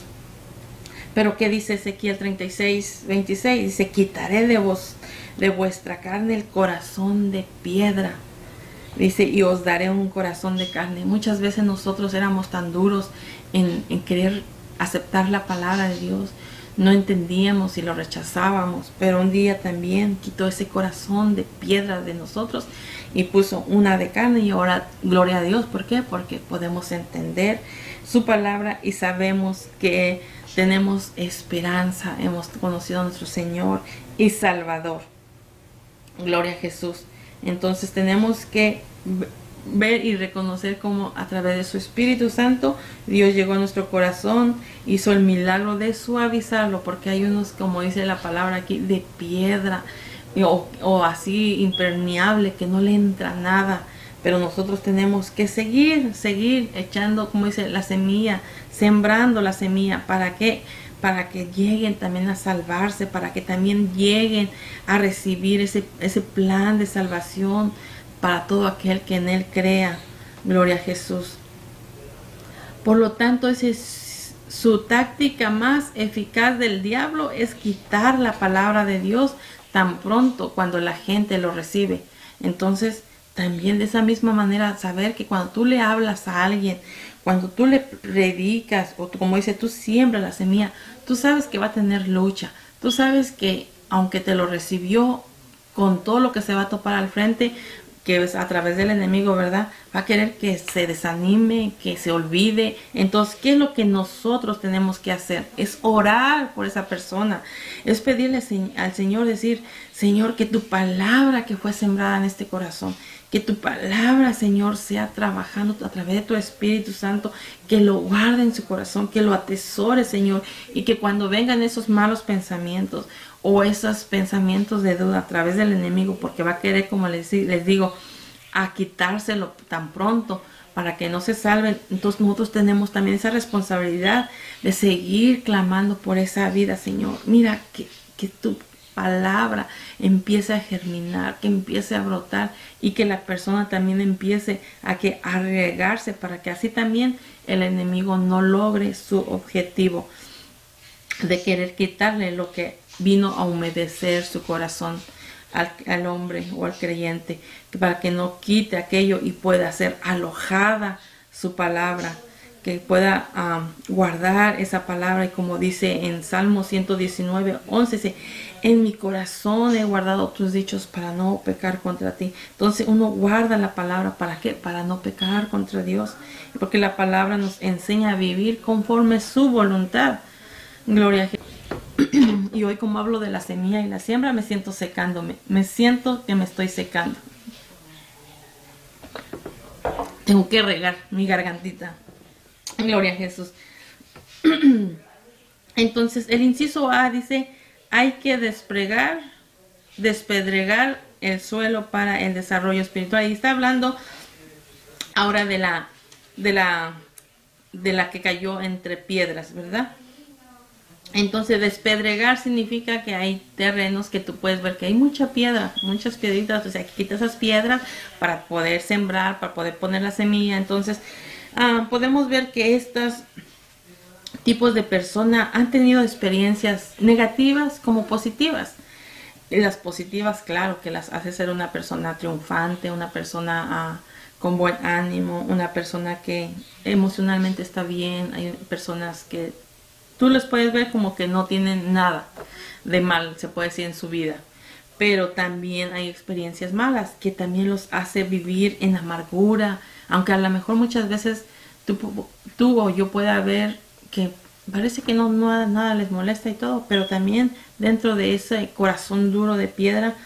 Pero ¿qué dice Ezequiel treinta y seis, veintiséis? Dice, quitaré de vos, de vuestra carne el corazón de piedra. Dice, y os daré un corazón de carne. Muchas veces nosotros éramos tan duros en, en querer aceptar la palabra de Dios. No entendíamos y lo rechazábamos, pero un día también quitó ese corazón de piedra de nosotros y puso una de carne, y ahora gloria a Dios. ¿Por qué? Porque podemos entender su palabra y sabemos que tenemos esperanza, hemos conocido a nuestro Señor y Salvador. Gloria a Jesús. Entonces tenemos que ver y reconocer cómo a través de su Espíritu Santo Dios llegó a nuestro corazón, hizo el milagro de suavizarlo, porque hay unos, como dice la palabra aquí, de piedra o, o así impermeable, que no le entra nada. pero nosotros tenemos que seguir, seguir echando, como dice, la semilla, sembrando la semilla. ¿Para qué? Para que lleguen también a salvarse, para que también lleguen a recibir ese, ese plan de salvación para todo aquel que en Él crea. Gloria a Jesús. Por lo tanto, ese es su táctica más eficaz del diablo, es quitar la palabra de Dios tan pronto cuando la gente lo recibe. Entonces, también de esa misma manera, saber que cuando tú le hablas a alguien, cuando tú le predicas, o tú, como dice, tú siembras la semilla, tú sabes que va a tener lucha. Tú sabes que aunque te lo recibió con todo lo que se va a topar al frente, que es a través del enemigo, ¿verdad? Va a querer que se desanime, que se olvide. Entonces, ¿qué es lo que nosotros tenemos que hacer? Es orar por esa persona. Es pedirle al Señor, decir, Señor, que tu palabra que fue sembrada en este corazón, que tu palabra, Señor, sea trabajando a través de tu Espíritu Santo, que lo guarde en su corazón, que lo atesore, Señor, y que cuando vengan esos malos pensamientos o esos pensamientos de duda a través del enemigo, porque va a querer, como les, les digo, a quitárselo tan pronto para que no se salven. Entonces nosotros tenemos también esa responsabilidad de seguir clamando por esa vida, Señor. Mira, que, que tu palabra empiece a germinar, que empiece a brotar y que la persona también empiece a, que, a regarse para que así también el enemigo no logre su objetivo de querer quitarle lo que vino a humedecer su corazón al, al hombre o al creyente, para que no quite aquello y pueda ser alojada su palabra, que pueda um, guardar esa palabra. Y como dice en Salmo ciento diecinueve, once, dice, en mi corazón he guardado tus dichos para no pecar contra ti. Entonces uno guarda la palabra, ¿para qué? Para no pecar contra Dios, porque la palabra nos enseña a vivir conforme su voluntad. Gloria a Jesús. Y hoy, como hablo de la semilla y la siembra, me siento secándome. Me siento que me estoy secando. Tengo que regar mi gargantita. Gloria a Jesús. Entonces, el inciso A dice, hay que despregar, despedregar el suelo para el desarrollo espiritual. Y está hablando ahora de la, de la, de la que cayó entre piedras, ¿verdad? Entonces, despedregar significa que hay terrenos que tú puedes ver que hay mucha piedra, muchas piedritas. O sea, que quitas esas piedras para poder sembrar, para poder poner la semilla. Entonces, uh, podemos ver que estos tipos de personas han tenido experiencias negativas como positivas. Las positivas, claro, que las hace ser una persona triunfante, una persona uh, con buen ánimo, una persona que emocionalmente está bien. Hay personas que tú les puedes ver como que no tienen nada de mal, se puede decir, en su vida. Pero también hay experiencias malas que también los hace vivir en amargura. Aunque a lo mejor muchas veces tú, tú o yo pueda ver que parece que no, no nada les molesta y todo. Pero también dentro de ese corazón duro de piedra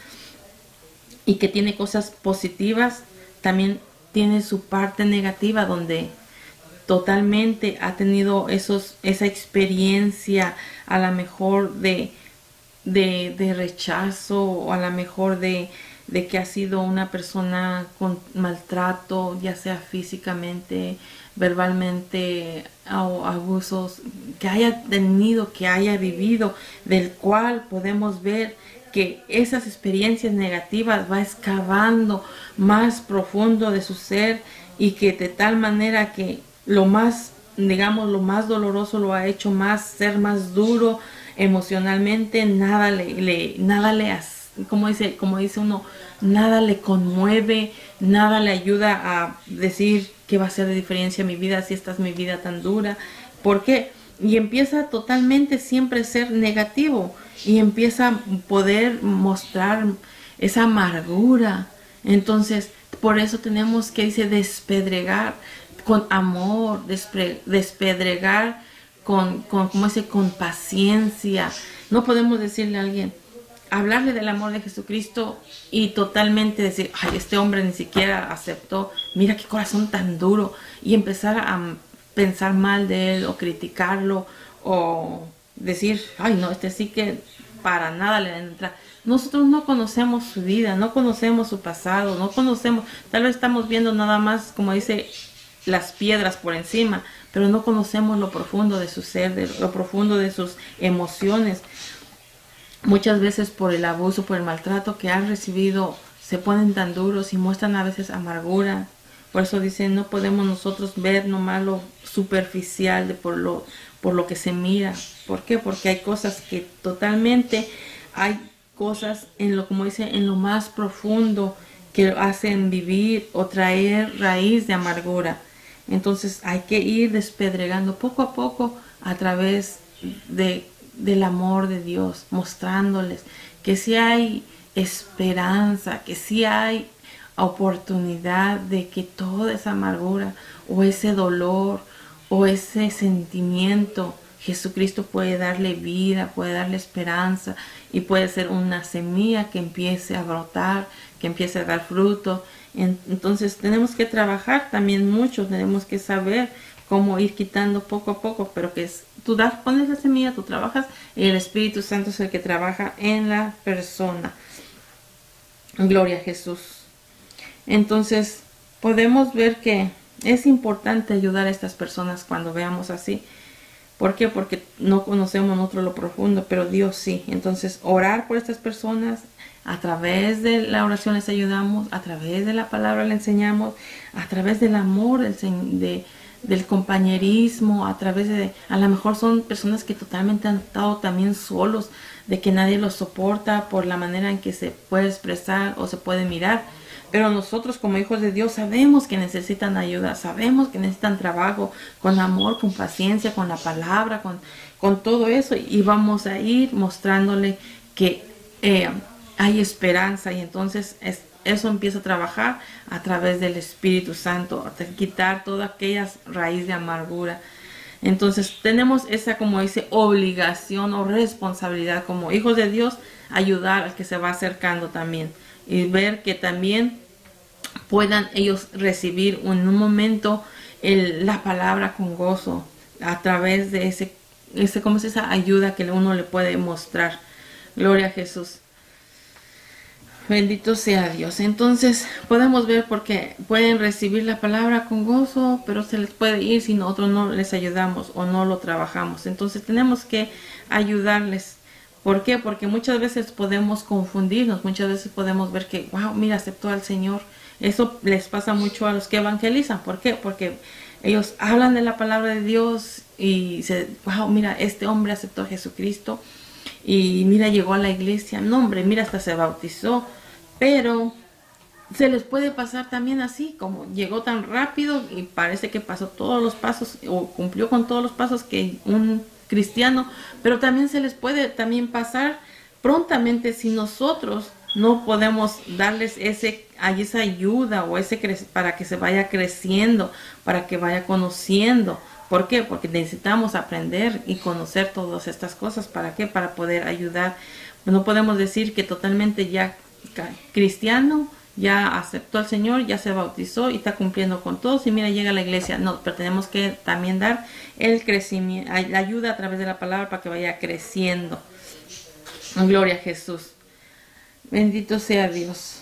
y que tiene cosas positivas, también tiene su parte negativa donde totalmente ha tenido esos, esa experiencia a lo mejor de, de, de rechazo, o a lo mejor de, de que ha sido una persona con maltrato, ya sea físicamente, verbalmente, o abusos que haya tenido, que haya vivido, del cual podemos ver que esas experiencias negativas va excavando más profundo de su ser, y que de tal manera que lo más, digamos, lo más doloroso lo ha hecho más, ser más duro emocionalmente. Nada le, le nada le, como dice, como dice uno, nada le conmueve, nada le ayuda a decir qué va a ser de diferencia mi vida si esta es mi vida tan dura. ¿Por qué? Y empieza totalmente siempre a ser negativo, y empieza a poder mostrar esa amargura. Entonces, por eso tenemos que, dice, despedregar con amor, despre, despedregar con, con, ¿cómo dice? Con paciencia. No podemos decirle a alguien, hablarle del amor de Jesucristo y totalmente decir, ay, este hombre ni siquiera aceptó, mira qué corazón tan duro, y empezar a pensar mal de él, o criticarlo, o decir, ay no, este sí que para nada le van a entrar. Nosotros no conocemos su vida, no conocemos su pasado, no conocemos, tal vez estamos viendo nada más, como dice, las piedras por encima, pero no conocemos lo profundo de su ser, de lo profundo de sus emociones. Muchas veces por el abuso, por el maltrato que han recibido, se ponen tan duros y muestran a veces amargura. Por eso dicen, no podemos nosotros ver nomás lo superficial de por lo, por lo que se mira. ¿Por qué? Porque hay cosas que totalmente, hay cosas en lo, como dice, en lo más profundo que hacen vivir o traer raíz de amargura. Entonces hay que ir despedregando poco a poco a través de, del amor de Dios, mostrándoles que sí hay esperanza, que sí hay oportunidad de que toda esa amargura o ese dolor o ese sentimiento, Jesucristo puede darle vida, puede darle esperanza y puede ser una semilla que empiece a brotar, que empiece a dar fruto. Entonces tenemos que trabajar también mucho, tenemos que saber cómo ir quitando poco a poco, pero que es, tú das, pones la semilla, tú trabajas y el Espíritu Santo es el que trabaja en la persona. Gloria a Jesús. Entonces podemos ver que es importante ayudar a estas personas cuando veamos así. ¿Por qué? Porque no conocemos nosotros lo profundo, pero Dios sí. Entonces orar por estas personas. A través de la oración les ayudamos, a través de la palabra les enseñamos, a través del amor, del, de, del compañerismo, a través de, a lo mejor son personas que totalmente han estado también solos, de que nadie los soporta por la manera en que se puede expresar o se puede mirar. Pero nosotros como hijos de Dios sabemos que necesitan ayuda, sabemos que necesitan trabajo, con amor, con paciencia, con la palabra, con, con todo eso. Y vamos a ir mostrándole que eh, hay esperanza y entonces es, eso empieza a trabajar a través del Espíritu Santo, a quitar toda aquella raíz de amargura. Entonces tenemos esa, como dice, obligación o responsabilidad como hijos de Dios, ayudar al que se va acercando también y ver que también puedan ellos recibir en un momento el, la palabra con gozo a través de ese, ese, como es esa ayuda que uno le puede mostrar. Gloria a Jesús. Bendito sea Dios. Entonces podemos ver porque pueden recibir la palabra con gozo, pero se les puede ir si nosotros no les ayudamos o no lo trabajamos. Entonces tenemos que ayudarles. ¿Por qué? Porque muchas veces podemos confundirnos, muchas veces podemos ver que, wow, mira, aceptó al Señor. Eso les pasa mucho a los que evangelizan. ¿Por qué? Porque ellos hablan de la palabra de Dios y se, wow, mira, este hombre aceptó a Jesucristo y mira, llegó a la iglesia. No, hombre, mira, hasta se bautizó. Pero se les puede pasar también así, como llegó tan rápido y parece que pasó todos los pasos o cumplió con todos los pasos que un cristiano, pero también se les puede también pasar prontamente si nosotros no podemos darles ese, esa ayuda o ese para que se vaya creciendo, para que vaya conociendo. ¿Por qué? Porque necesitamos aprender y conocer todas estas cosas. ¿Para qué? Para poder ayudar. No podemos decir que totalmente ya cristiano, ya aceptó al Señor, ya se bautizó y está cumpliendo con todos y mira, llega a la iglesia. No, pero tenemos que también dar el crecimiento, la ayuda a través de la palabra para que vaya creciendo. Gloria a Jesús. Bendito sea Dios.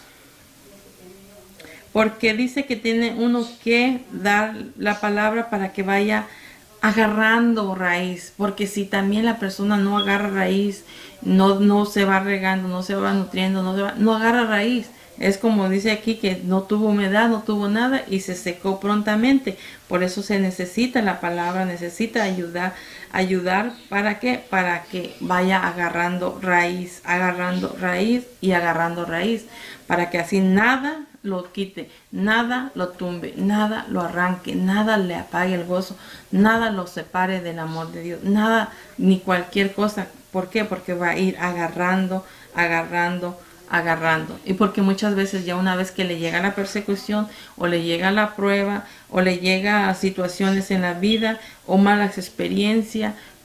Porque dice que tiene uno que dar la palabra para que vaya agarrando raíz, porque si también la persona no agarra raíz, no, no se va regando, no se va nutriendo, no, se va, no agarra raíz. Es como dice aquí que no tuvo humedad, no tuvo nada y se secó prontamente. Por eso se necesita la palabra, necesita ayudar, ayudar ¿para qué? Para que vaya agarrando raíz, agarrando raíz y agarrando raíz, para que así nada lo quite, nada lo tumbe, nada lo arranque, nada le apague el gozo, nada lo separe del amor de Dios, nada ni cualquier cosa. ¿Por qué? Porque va a ir agarrando, agarrando, agarrando. Y porque muchas veces ya una vez que le llega la persecución o le llega la prueba o le llega a situaciones en la vida o malas experiencias,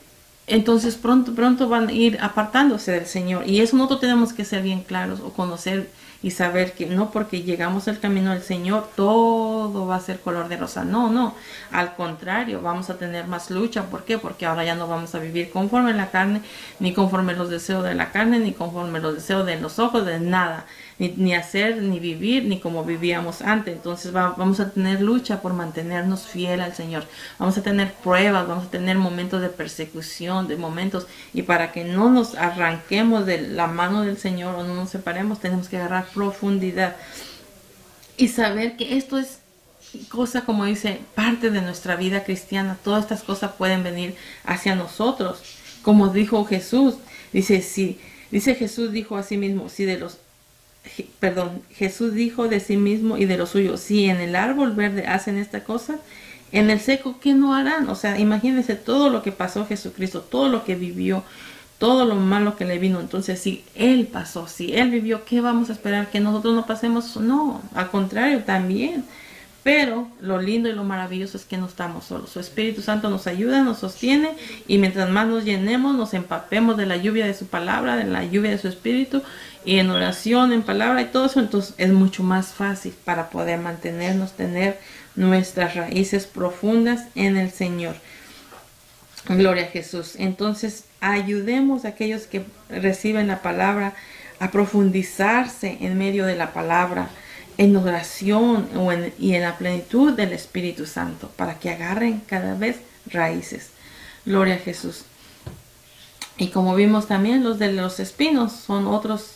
entonces pronto, pronto van a ir apartándose del Señor. Y eso nosotros tenemos que ser bien claros o conocer y saber que no porque llegamos al camino del Señor todo va a ser color de rosa. No, no. Al contrario, vamos a tener más lucha. ¿Por qué? Porque ahora ya no vamos a vivir conforme la carne, ni conforme los deseos de la carne, ni conforme los deseos de los ojos, de nada. Ni, ni hacer, ni vivir, ni como vivíamos antes. Entonces va, vamos a tener lucha por mantenernos fiel al Señor. Vamos a tener pruebas, vamos a tener momentos de persecución, de momentos. Y para que no nos arranquemos de la mano del Señor o no nos separemos, tenemos que agarrar profundidad. Y saber que esto es cosa, como dice, parte de nuestra vida cristiana. Todas estas cosas pueden venir hacia nosotros. Como dijo Jesús. Dice, si, dice Jesús dijo a sí mismo, si de los Perdón, Jesús dijo de sí mismo y de lo suyo, si en el árbol verde hacen esta cosa, en el seco, ¿qué no harán? O sea, imagínense todo lo que pasó Jesucristo, todo lo que vivió, todo lo malo que le vino. Entonces, si Él pasó, si Él vivió, ¿qué vamos a esperar? ¿Que nosotros no pasemos? No, al contrario, también. Pero lo lindo y lo maravilloso es que no estamos solos. Su Espíritu Santo nos ayuda, nos sostiene, y mientras más nos llenemos, nos empapemos de la lluvia de su palabra, de la lluvia de su Espíritu, y en oración, en palabra y todo eso, entonces es mucho más fácil para poder mantenernos, tener nuestras raíces profundas en el Señor. Gloria a Jesús. Entonces, ayudemos a aquellos que reciben la palabra a profundizarse en medio de la palabra, en oración o en, y en la plenitud del Espíritu Santo, para que agarren cada vez raíces. Gloria a Jesús. Y como vimos también, los de los espinos son otros,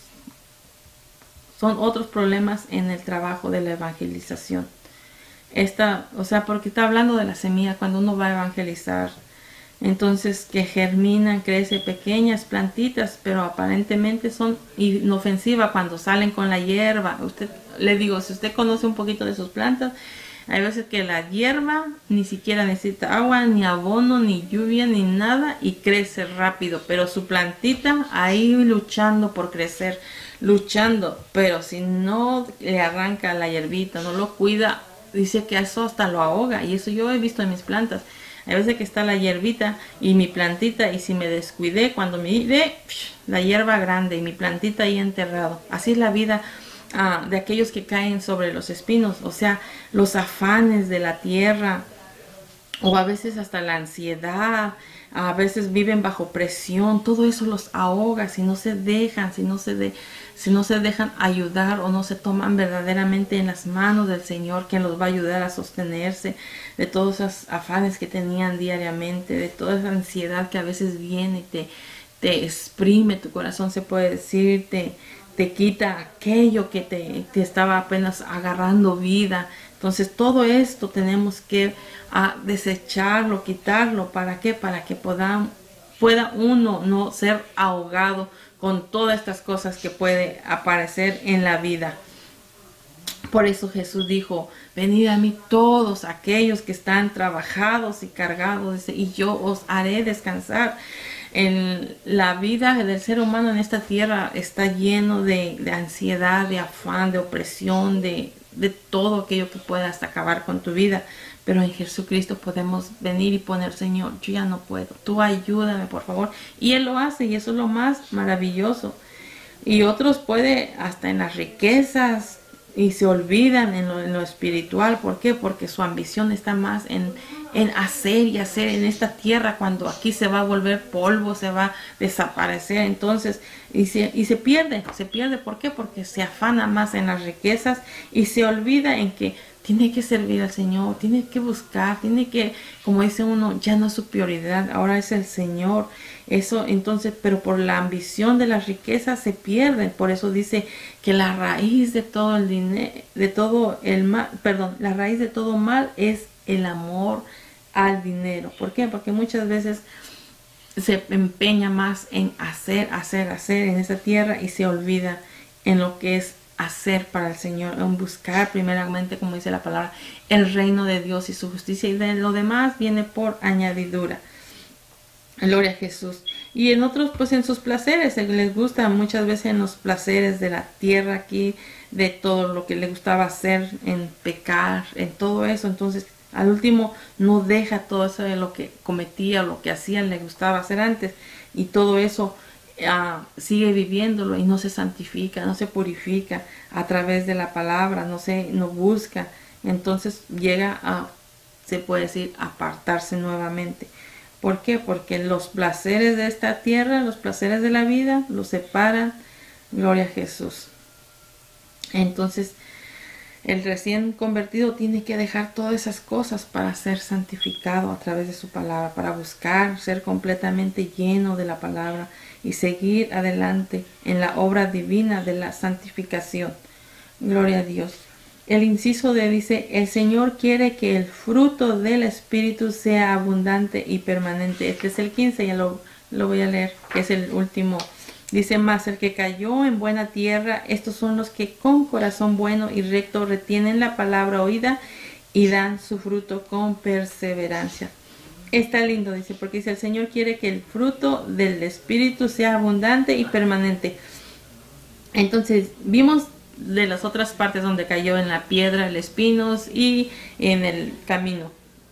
son otros problemas en el trabajo de la evangelización. Esta, o sea, porque está hablando de la semilla cuando uno va a evangelizar. Entonces, que germinan, crecen pequeñas plantitas, pero aparentemente son inofensivas cuando salen con la hierba. Usted, le digo, si usted conoce un poquito de sus plantas, hay veces que la hierba ni siquiera necesita agua, ni abono, ni lluvia, ni nada, y crece rápido. Pero su plantita ahí luchando por crecer, luchando. Pero si no le arranca la hierbita, no lo cuida, dice que eso hasta lo ahoga. Y eso yo he visto en mis plantas. Hay veces que está la hierbita y mi plantita, y si me descuidé, cuando me iré, la hierba grande y mi plantita ahí enterrado. Así es la vida uh, de aquellos que caen sobre los espinos, o sea, los afanes de la tierra, o a veces hasta la ansiedad, a veces viven bajo presión. Todo eso los ahoga si no se dejan, si no se de, si no se dejan ayudar o no se toman verdaderamente en las manos del Señor, quien los va a ayudar a sostenerse de todos esos afanes que tenían diariamente, de toda esa ansiedad que a veces viene y te, te exprime tu corazón, se puede decir, te, te quita aquello que te, te estaba apenas agarrando vida. Entonces todo esto tenemos que a, desecharlo, quitarlo. ¿Para qué? Para que pueda, pueda uno no ser ahogado con todas estas cosas que puede aparecer en la vida. Por eso Jesús dijo, venid a mí todos aquellos que están trabajados y cargados, y yo os haré descansar. En la vida del ser humano en esta tierra está lleno de, de ansiedad, de afán, de opresión, de, de todo aquello que pueda hasta acabar con tu vida. Pero en Jesucristo podemos venir y poner, Señor, yo ya no puedo, tú ayúdame por favor. Y Él lo hace, y eso es lo más maravilloso. Y otros puede hasta en las riquezas, y se olvidan en lo, en lo espiritual. ¿Por qué? Porque su ambición está más en, en hacer y hacer en esta tierra, cuando aquí se va a volver polvo, se va a desaparecer. Entonces, y se, y se pierde, se pierde. ¿Por qué? Porque se afana más en las riquezas y se olvida en que tiene que servir al Señor, tiene que buscar, tiene que, como dice uno, ya no es su prioridad, ahora es el Señor. Eso entonces, pero por la ambición de las riquezas se pierden. Por eso dice que la raíz de todo el dinero, de todo el mal, perdón, la raíz de todo mal es el amor al dinero. ¿Por qué? Porque muchas veces se empeña más en hacer, hacer, hacer en esta tierra, y se olvida en lo que es hacer para el Señor, en buscar primeramente, como dice la palabra, el reino de Dios y su justicia, y de lo demás viene por añadidura. Gloria a Jesús. Y en otros, pues en sus placeres, les gusta muchas veces en los placeres de la tierra aquí, de todo lo que les gustaba hacer, en pecar, en todo eso. Entonces al último no deja todo eso de lo que cometía, lo que hacía, le gustaba hacer antes, y todo eso uh, sigue viviéndolo y no se santifica, no se purifica a través de la palabra, no se no busca, entonces llega a, se puede decir, apartarse nuevamente. ¿Por qué? Porque los placeres de esta tierra, los placeres de la vida, los separan. Gloria a Jesús. Entonces, el recién convertido tiene que dejar todas esas cosas para ser santificado a través de su palabra, para buscar ser completamente lleno de la palabra y seguir adelante en la obra divina de la santificación. Gloria a Dios. El inciso D dice, el Señor quiere que el fruto del Espíritu sea abundante y permanente. Este es el quince, ya lo, lo voy a leer, que es el último. Dice más, el que cayó en buena tierra, estos son los que con corazón bueno y recto retienen la palabra oída y dan su fruto con perseverancia. Está lindo, dice, porque dice, el Señor quiere que el fruto del Espíritu sea abundante y permanente. Entonces, vimos de las otras partes donde cayó en la piedra, el espinos y en el camino.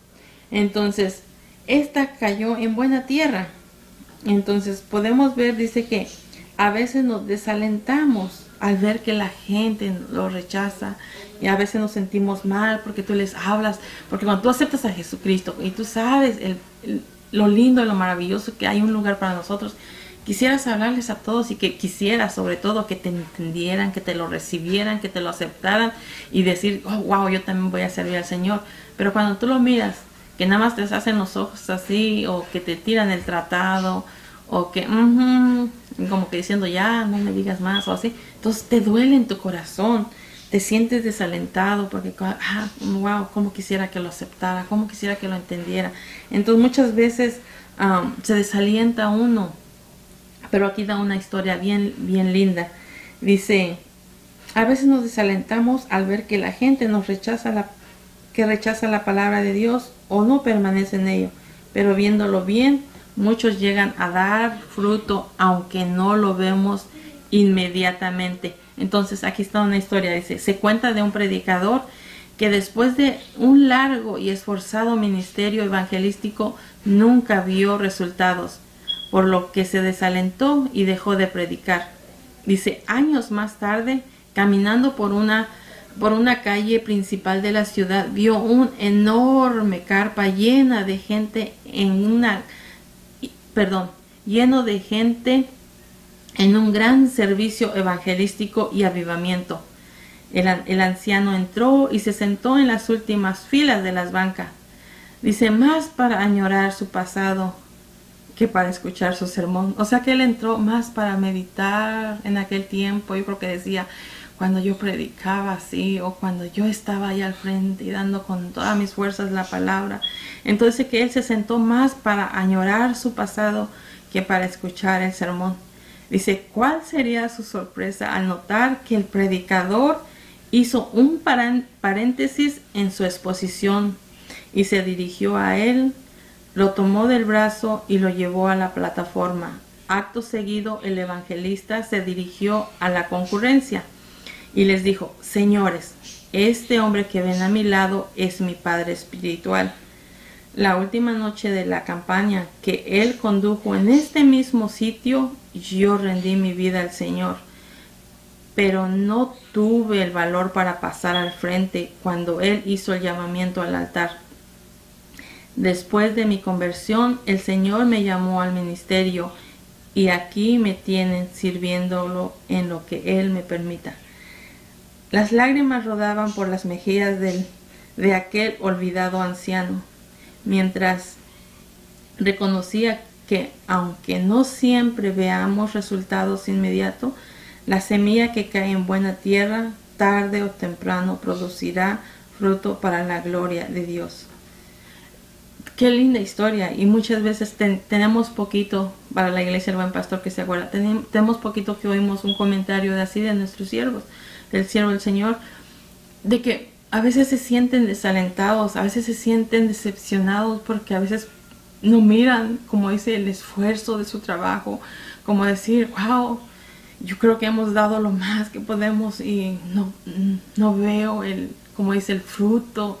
Entonces, esta cayó en buena tierra. Entonces, podemos ver, dice que a veces nos desalentamos al ver que la gente lo rechaza y a veces nos sentimos mal porque tú les hablas, porque cuando tú aceptas a Jesucristo y tú sabes el, el, lo lindo, lo maravilloso que hay un lugar para nosotros, quisieras hablarles a todos y que quisieras sobre todo que te entendieran, que te lo recibieran, que te lo aceptaran y decir, oh, wow, yo también voy a servir al Señor. Pero cuando tú lo miras, que nada más te hacen los ojos así, o que te tiran el tratado, o que, uh-huh, como que diciendo, ya, no me digas más, o así, entonces te duele en tu corazón, te sientes desalentado, porque, ah, wow, cómo quisiera que lo aceptara, cómo quisiera que lo entendiera. Entonces muchas veces um, se desalienta uno, pero aquí da una historia bien, bien linda. Dice, a veces nos desalentamos al ver que la gente nos rechaza la que rechaza la palabra de Dios o no permanece en ello, pero viéndolo bien, muchos llegan a dar fruto aunque no lo vemos inmediatamente. Entonces aquí está una historia, dice, se cuenta de un predicador que después de un largo y esforzado ministerio evangelístico nunca vio resultados, por lo que se desalentó y dejó de predicar. Dice, años más tarde, caminando por una por una calle principal de la ciudad, vio un enorme carpa llena de gente en una, perdón, lleno de gente en un gran servicio evangelístico y avivamiento. El, el anciano entró y se sentó en las últimas filas de las bancas. Dice, más para añorar su pasado que para escuchar su sermón. O sea que él entró más para meditar en aquel tiempo. Yo creo que decía, cuando yo predicaba así, o cuando yo estaba ahí al frente y dando con todas mis fuerzas la palabra. Entonces que él se sentó más para añorar su pasado que para escuchar el sermón. Dice, ¿cuál sería su sorpresa al notar que el predicador hizo un paréntesis en su exposición y se dirigió a él, lo tomó del brazo y lo llevó a la plataforma? Acto seguido, el evangelista se dirigió a la concurrencia y les dijo, señores, este hombre que ven a mi lado es mi padre espiritual. La última noche de la campaña que él condujo en este mismo sitio, yo rendí mi vida al Señor, pero no tuve el valor para pasar al frente cuando él hizo el llamamiento al altar. Después de mi conversión, el Señor me llamó al ministerio y aquí me tienen sirviéndolo en lo que él me permita. Las lágrimas rodaban por las mejillas del, de aquel olvidado anciano, mientras reconocía que, aunque no siempre veamos resultados inmediatos, la semilla que cae en buena tierra, tarde o temprano, producirá fruto para la gloria de Dios. Qué linda historia, y muchas veces ten, tenemos poquito, para la iglesia el buen pastor que se acuerda, ten, tenemos poquito que oímos un comentario de así de nuestros siervos, del siervo del Señor, de que a veces se sienten desalentados, a veces se sienten decepcionados porque a veces no miran, como dice, el esfuerzo de su trabajo, como decir, wow, yo creo que hemos dado lo más que podemos y no, no veo el, como dice, el fruto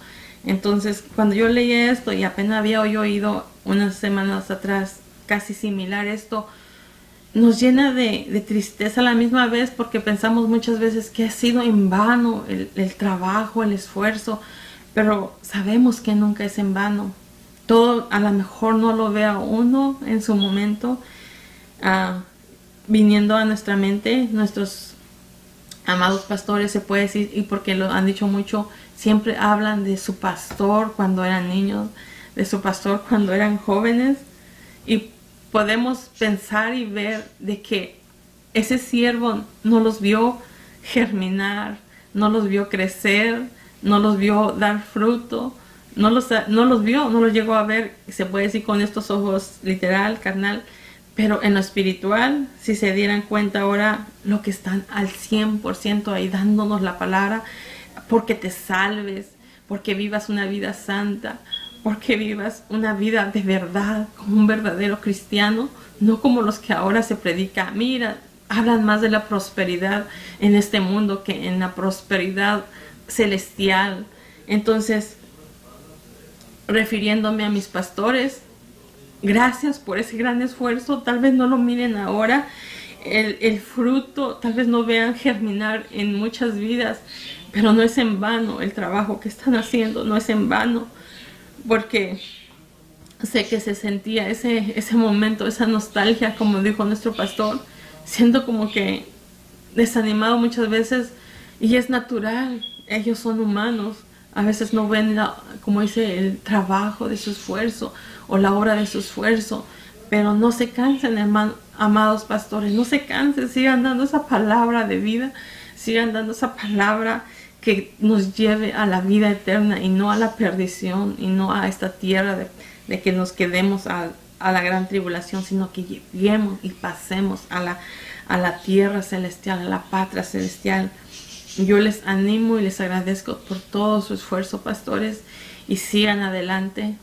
Entonces, cuando yo leí esto, y apenas había yo oído unas semanas atrás casi similar esto, nos llena de, de tristeza a la misma vez, porque pensamos muchas veces que ha sido en vano el, el trabajo, el esfuerzo, pero sabemos que nunca es en vano. Todo a lo mejor no lo vea uno en su momento, uh, viniendo a nuestra mente, nuestros amados pastores, se puede decir, y porque lo han dicho mucho, siempre hablan de su pastor cuando eran niños, de su pastor cuando eran jóvenes, y podemos pensar y ver de que ese siervo no los vio germinar, no los vio crecer, no los vio dar fruto, no los, no los vio, no los llegó a ver, se puede decir con estos ojos literal, carnal, pero en lo espiritual, si se dieran cuenta ahora lo que están al cien por ciento ahí dándonos la palabra, porque te salves, porque vivas una vida santa, porque vivas una vida de verdad, como un verdadero cristiano, no como los que ahora se predica. Mira, hablan más de la prosperidad en este mundo que en la prosperidad celestial. Entonces, refiriéndome a mis pastores, gracias por ese gran esfuerzo. Tal vez no lo miren ahora, el, el fruto, tal vez no vean germinar en muchas vidas, pero no es en vano el trabajo que están haciendo, no es en vano, porque sé que se sentía ese, ese momento, esa nostalgia, como dijo nuestro pastor, siendo como que desanimado muchas veces, y es natural, ellos son humanos, a veces no ven, la, como dice, el trabajo de su esfuerzo o la hora de su esfuerzo, pero no se cansen, hermanos, amados pastores, no se cansen, sigan dando esa palabra de vida, sigan dando esa palabra que nos lleve a la vida eterna y no a la perdición y no a esta tierra de, de que nos quedemos a, a la gran tribulación, sino que lleguemos y pasemos a la, a la tierra celestial, a la patria celestial. Yo les animo y les agradezco por todo su esfuerzo, pastores, y sigan adelante.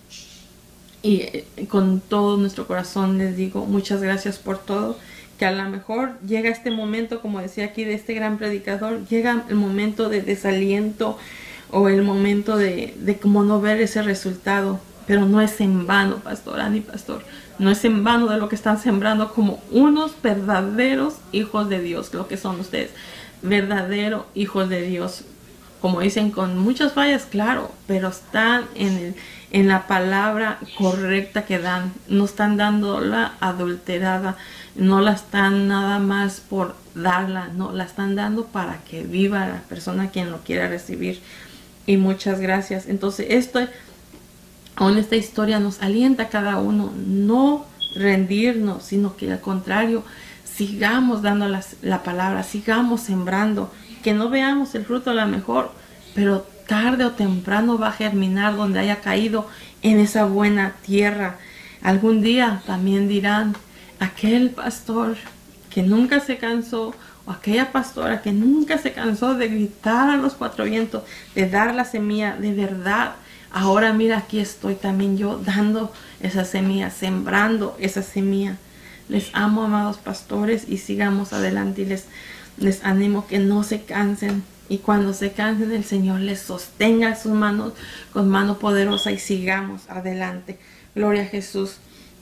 Y eh, con todo nuestro corazón les digo muchas gracias por todo, que a lo mejor llega este momento, como decía aquí, de este gran predicador, llega el momento de desaliento o el momento de, de como no ver ese resultado, pero no es en vano, pastora ni pastor, no es en vano de lo que están sembrando como unos verdaderos hijos de Dios, lo que son ustedes, verdaderos hijos de Dios, como dicen, con muchas fallas, claro, pero están en el en la palabra correcta que dan, no están dando la adulterada, no la están nada más por darla, no, la están dando para que viva la persona quien lo quiera recibir. Y muchas gracias. Entonces esto, aún esta historia nos alienta a cada uno, no rendirnos, sino que al contrario, sigamos dando las, la palabra, sigamos sembrando, que no veamos el fruto a lo mejor, pero tarde o temprano va a germinar donde haya caído en esa buena tierra. Algún día también dirán, aquel pastor que nunca se cansó, o aquella pastora que nunca se cansó de gritar a los cuatro vientos, de dar la semilla de verdad. Ahora mira, aquí estoy también yo dando esa semilla, sembrando esa semilla. Les amo, amados pastores, y sigamos adelante, y les, les animo que no se cansen. Y cuando se cansen, el Señor les sostenga sus manos con mano poderosa y sigamos adelante. Gloria a Jesús.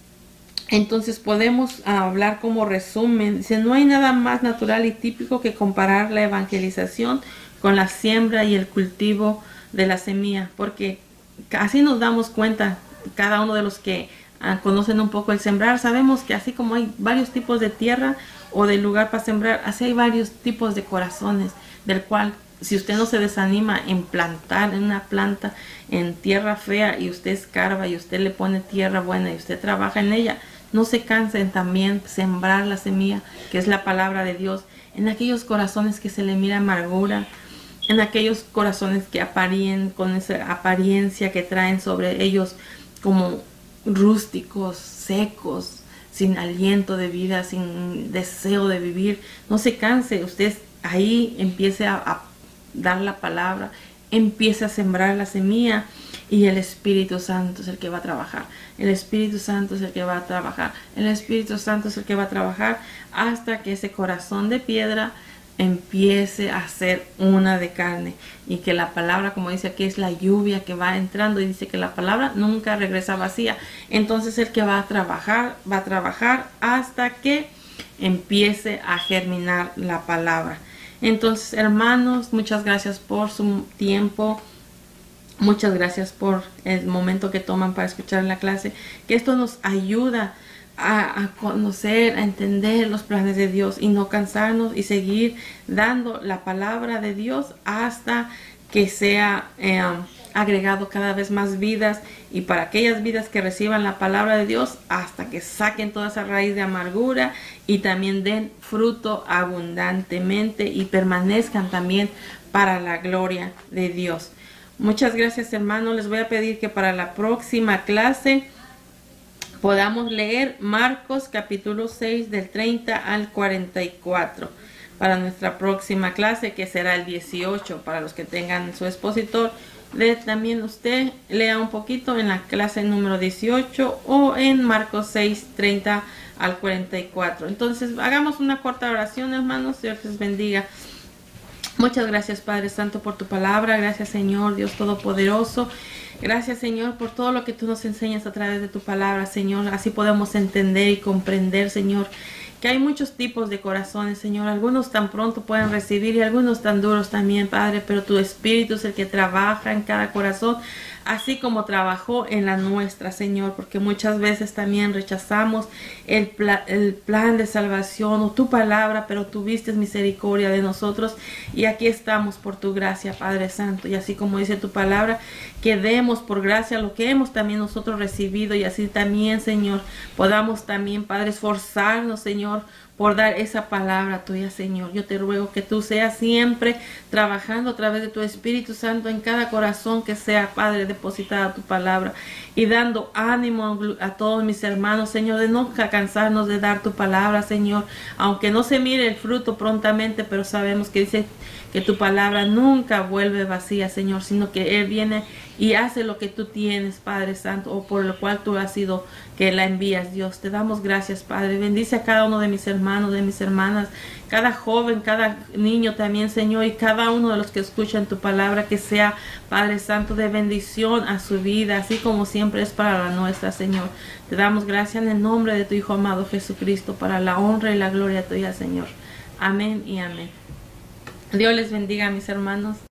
Entonces podemos hablar como resumen. Dice, no hay nada más natural y típico que comparar la evangelización con la siembra y el cultivo de la semilla. Porque así nos damos cuenta, cada uno de los que uh, conocen un poco el sembrar, sabemos que así como hay varios tipos de tierra o de lugar para sembrar, así hay varios tipos de corazones, del cual si usted no se desanima en plantar en una planta en tierra fea y usted escarba y usted le pone tierra buena y usted trabaja en ella, no se cansen también sembrar la semilla que es la palabra de Dios en aquellos corazones que se le mira amargura, en aquellos corazones que aparien con esa apariencia que traen sobre ellos como rústicos, secos, sin aliento de vida, sin deseo de vivir. No se canse, usted ahí empiece a, a dar la palabra, empiece a sembrar la semilla, y el Espíritu Santo es el que va a trabajar. El Espíritu Santo es el que va a trabajar. El Espíritu Santo es el que va a trabajar hasta que ese corazón de piedra empiece a ser una de carne, y que la palabra, como dice aquí, es la lluvia que va entrando, y dice que la palabra nunca regresa vacía. Entonces el que va a trabajar, va a trabajar hasta que empiece a germinar la palabra. Entonces, hermanos, muchas gracias por su tiempo. Muchas gracias por el momento que toman para escuchar la clase. Que esto nos ayuda a, a conocer, a entender los planes de Dios y no cansarnos y seguir dando la palabra de Dios hasta que sea eh, agregado cada vez más vidas, y para aquellas vidas que reciban la palabra de Dios hasta que saquen toda esa raíz de amargura y también den fruto abundantemente y permanezcan también para la gloria de Dios. Muchas gracias, hermanos. Les voy a pedir que para la próxima clase podamos leer Marcos capítulo seis del treinta al cuarenta y cuatro para nuestra próxima clase, que será el dieciocho. Para los que tengan su expositor, lee también usted, lea un poquito en la clase número dieciocho o en Marcos seis, treinta al cuarenta y cuatro. Entonces, hagamos una corta oración, hermanos. Dios les bendiga. Muchas gracias, Padre Santo, por tu palabra. Gracias, Señor, Dios Todopoderoso. Gracias, Señor, por todo lo que tú nos enseñas a través de tu palabra, Señor. Así podemos entender y comprender, Señor, que hay muchos tipos de corazones, Señor. Algunos tan pronto pueden recibir y algunos tan duros también, Padre. Pero tu Espíritu es el que trabaja en cada corazón, así como trabajó en la nuestra, Señor. Porque muchas veces también rechazamos el, pla el plan de salvación o tu palabra, pero tuviste misericordia de nosotros. Y aquí estamos por tu gracia, Padre Santo. Y así como dice tu palabra, que demos por gracia lo que hemos también nosotros recibido. Y así también, Señor, podamos también, Padre, esforzarnos, Señor, por dar esa palabra tuya, Señor. Yo te ruego que tú seas siempre trabajando a través de tu Espíritu Santo en cada corazón que sea, Padre, depositada tu palabra, y dando ánimo a todos mis hermanos, Señor, de no cansarnos de dar tu palabra, Señor, aunque no se mire el fruto prontamente, pero sabemos que dice que tu palabra nunca vuelve vacía, Señor, sino que Él viene y hace lo que tú tienes, Padre Santo, o por lo cual tú has sido que la envías, Dios. Te damos gracias, Padre. Bendice a cada uno de mis hermanos, de mis hermanas, cada joven, cada niño también, Señor, y cada uno de los que escuchan tu palabra, que sea, Padre Santo, de bendición a su vida, así como siempre es para la nuestra, Señor. Te damos gracias en el nombre de tu Hijo amado Jesucristo, para la honra y la gloria tuya, Señor. Amén y amén. Dios les bendiga, mis hermanos.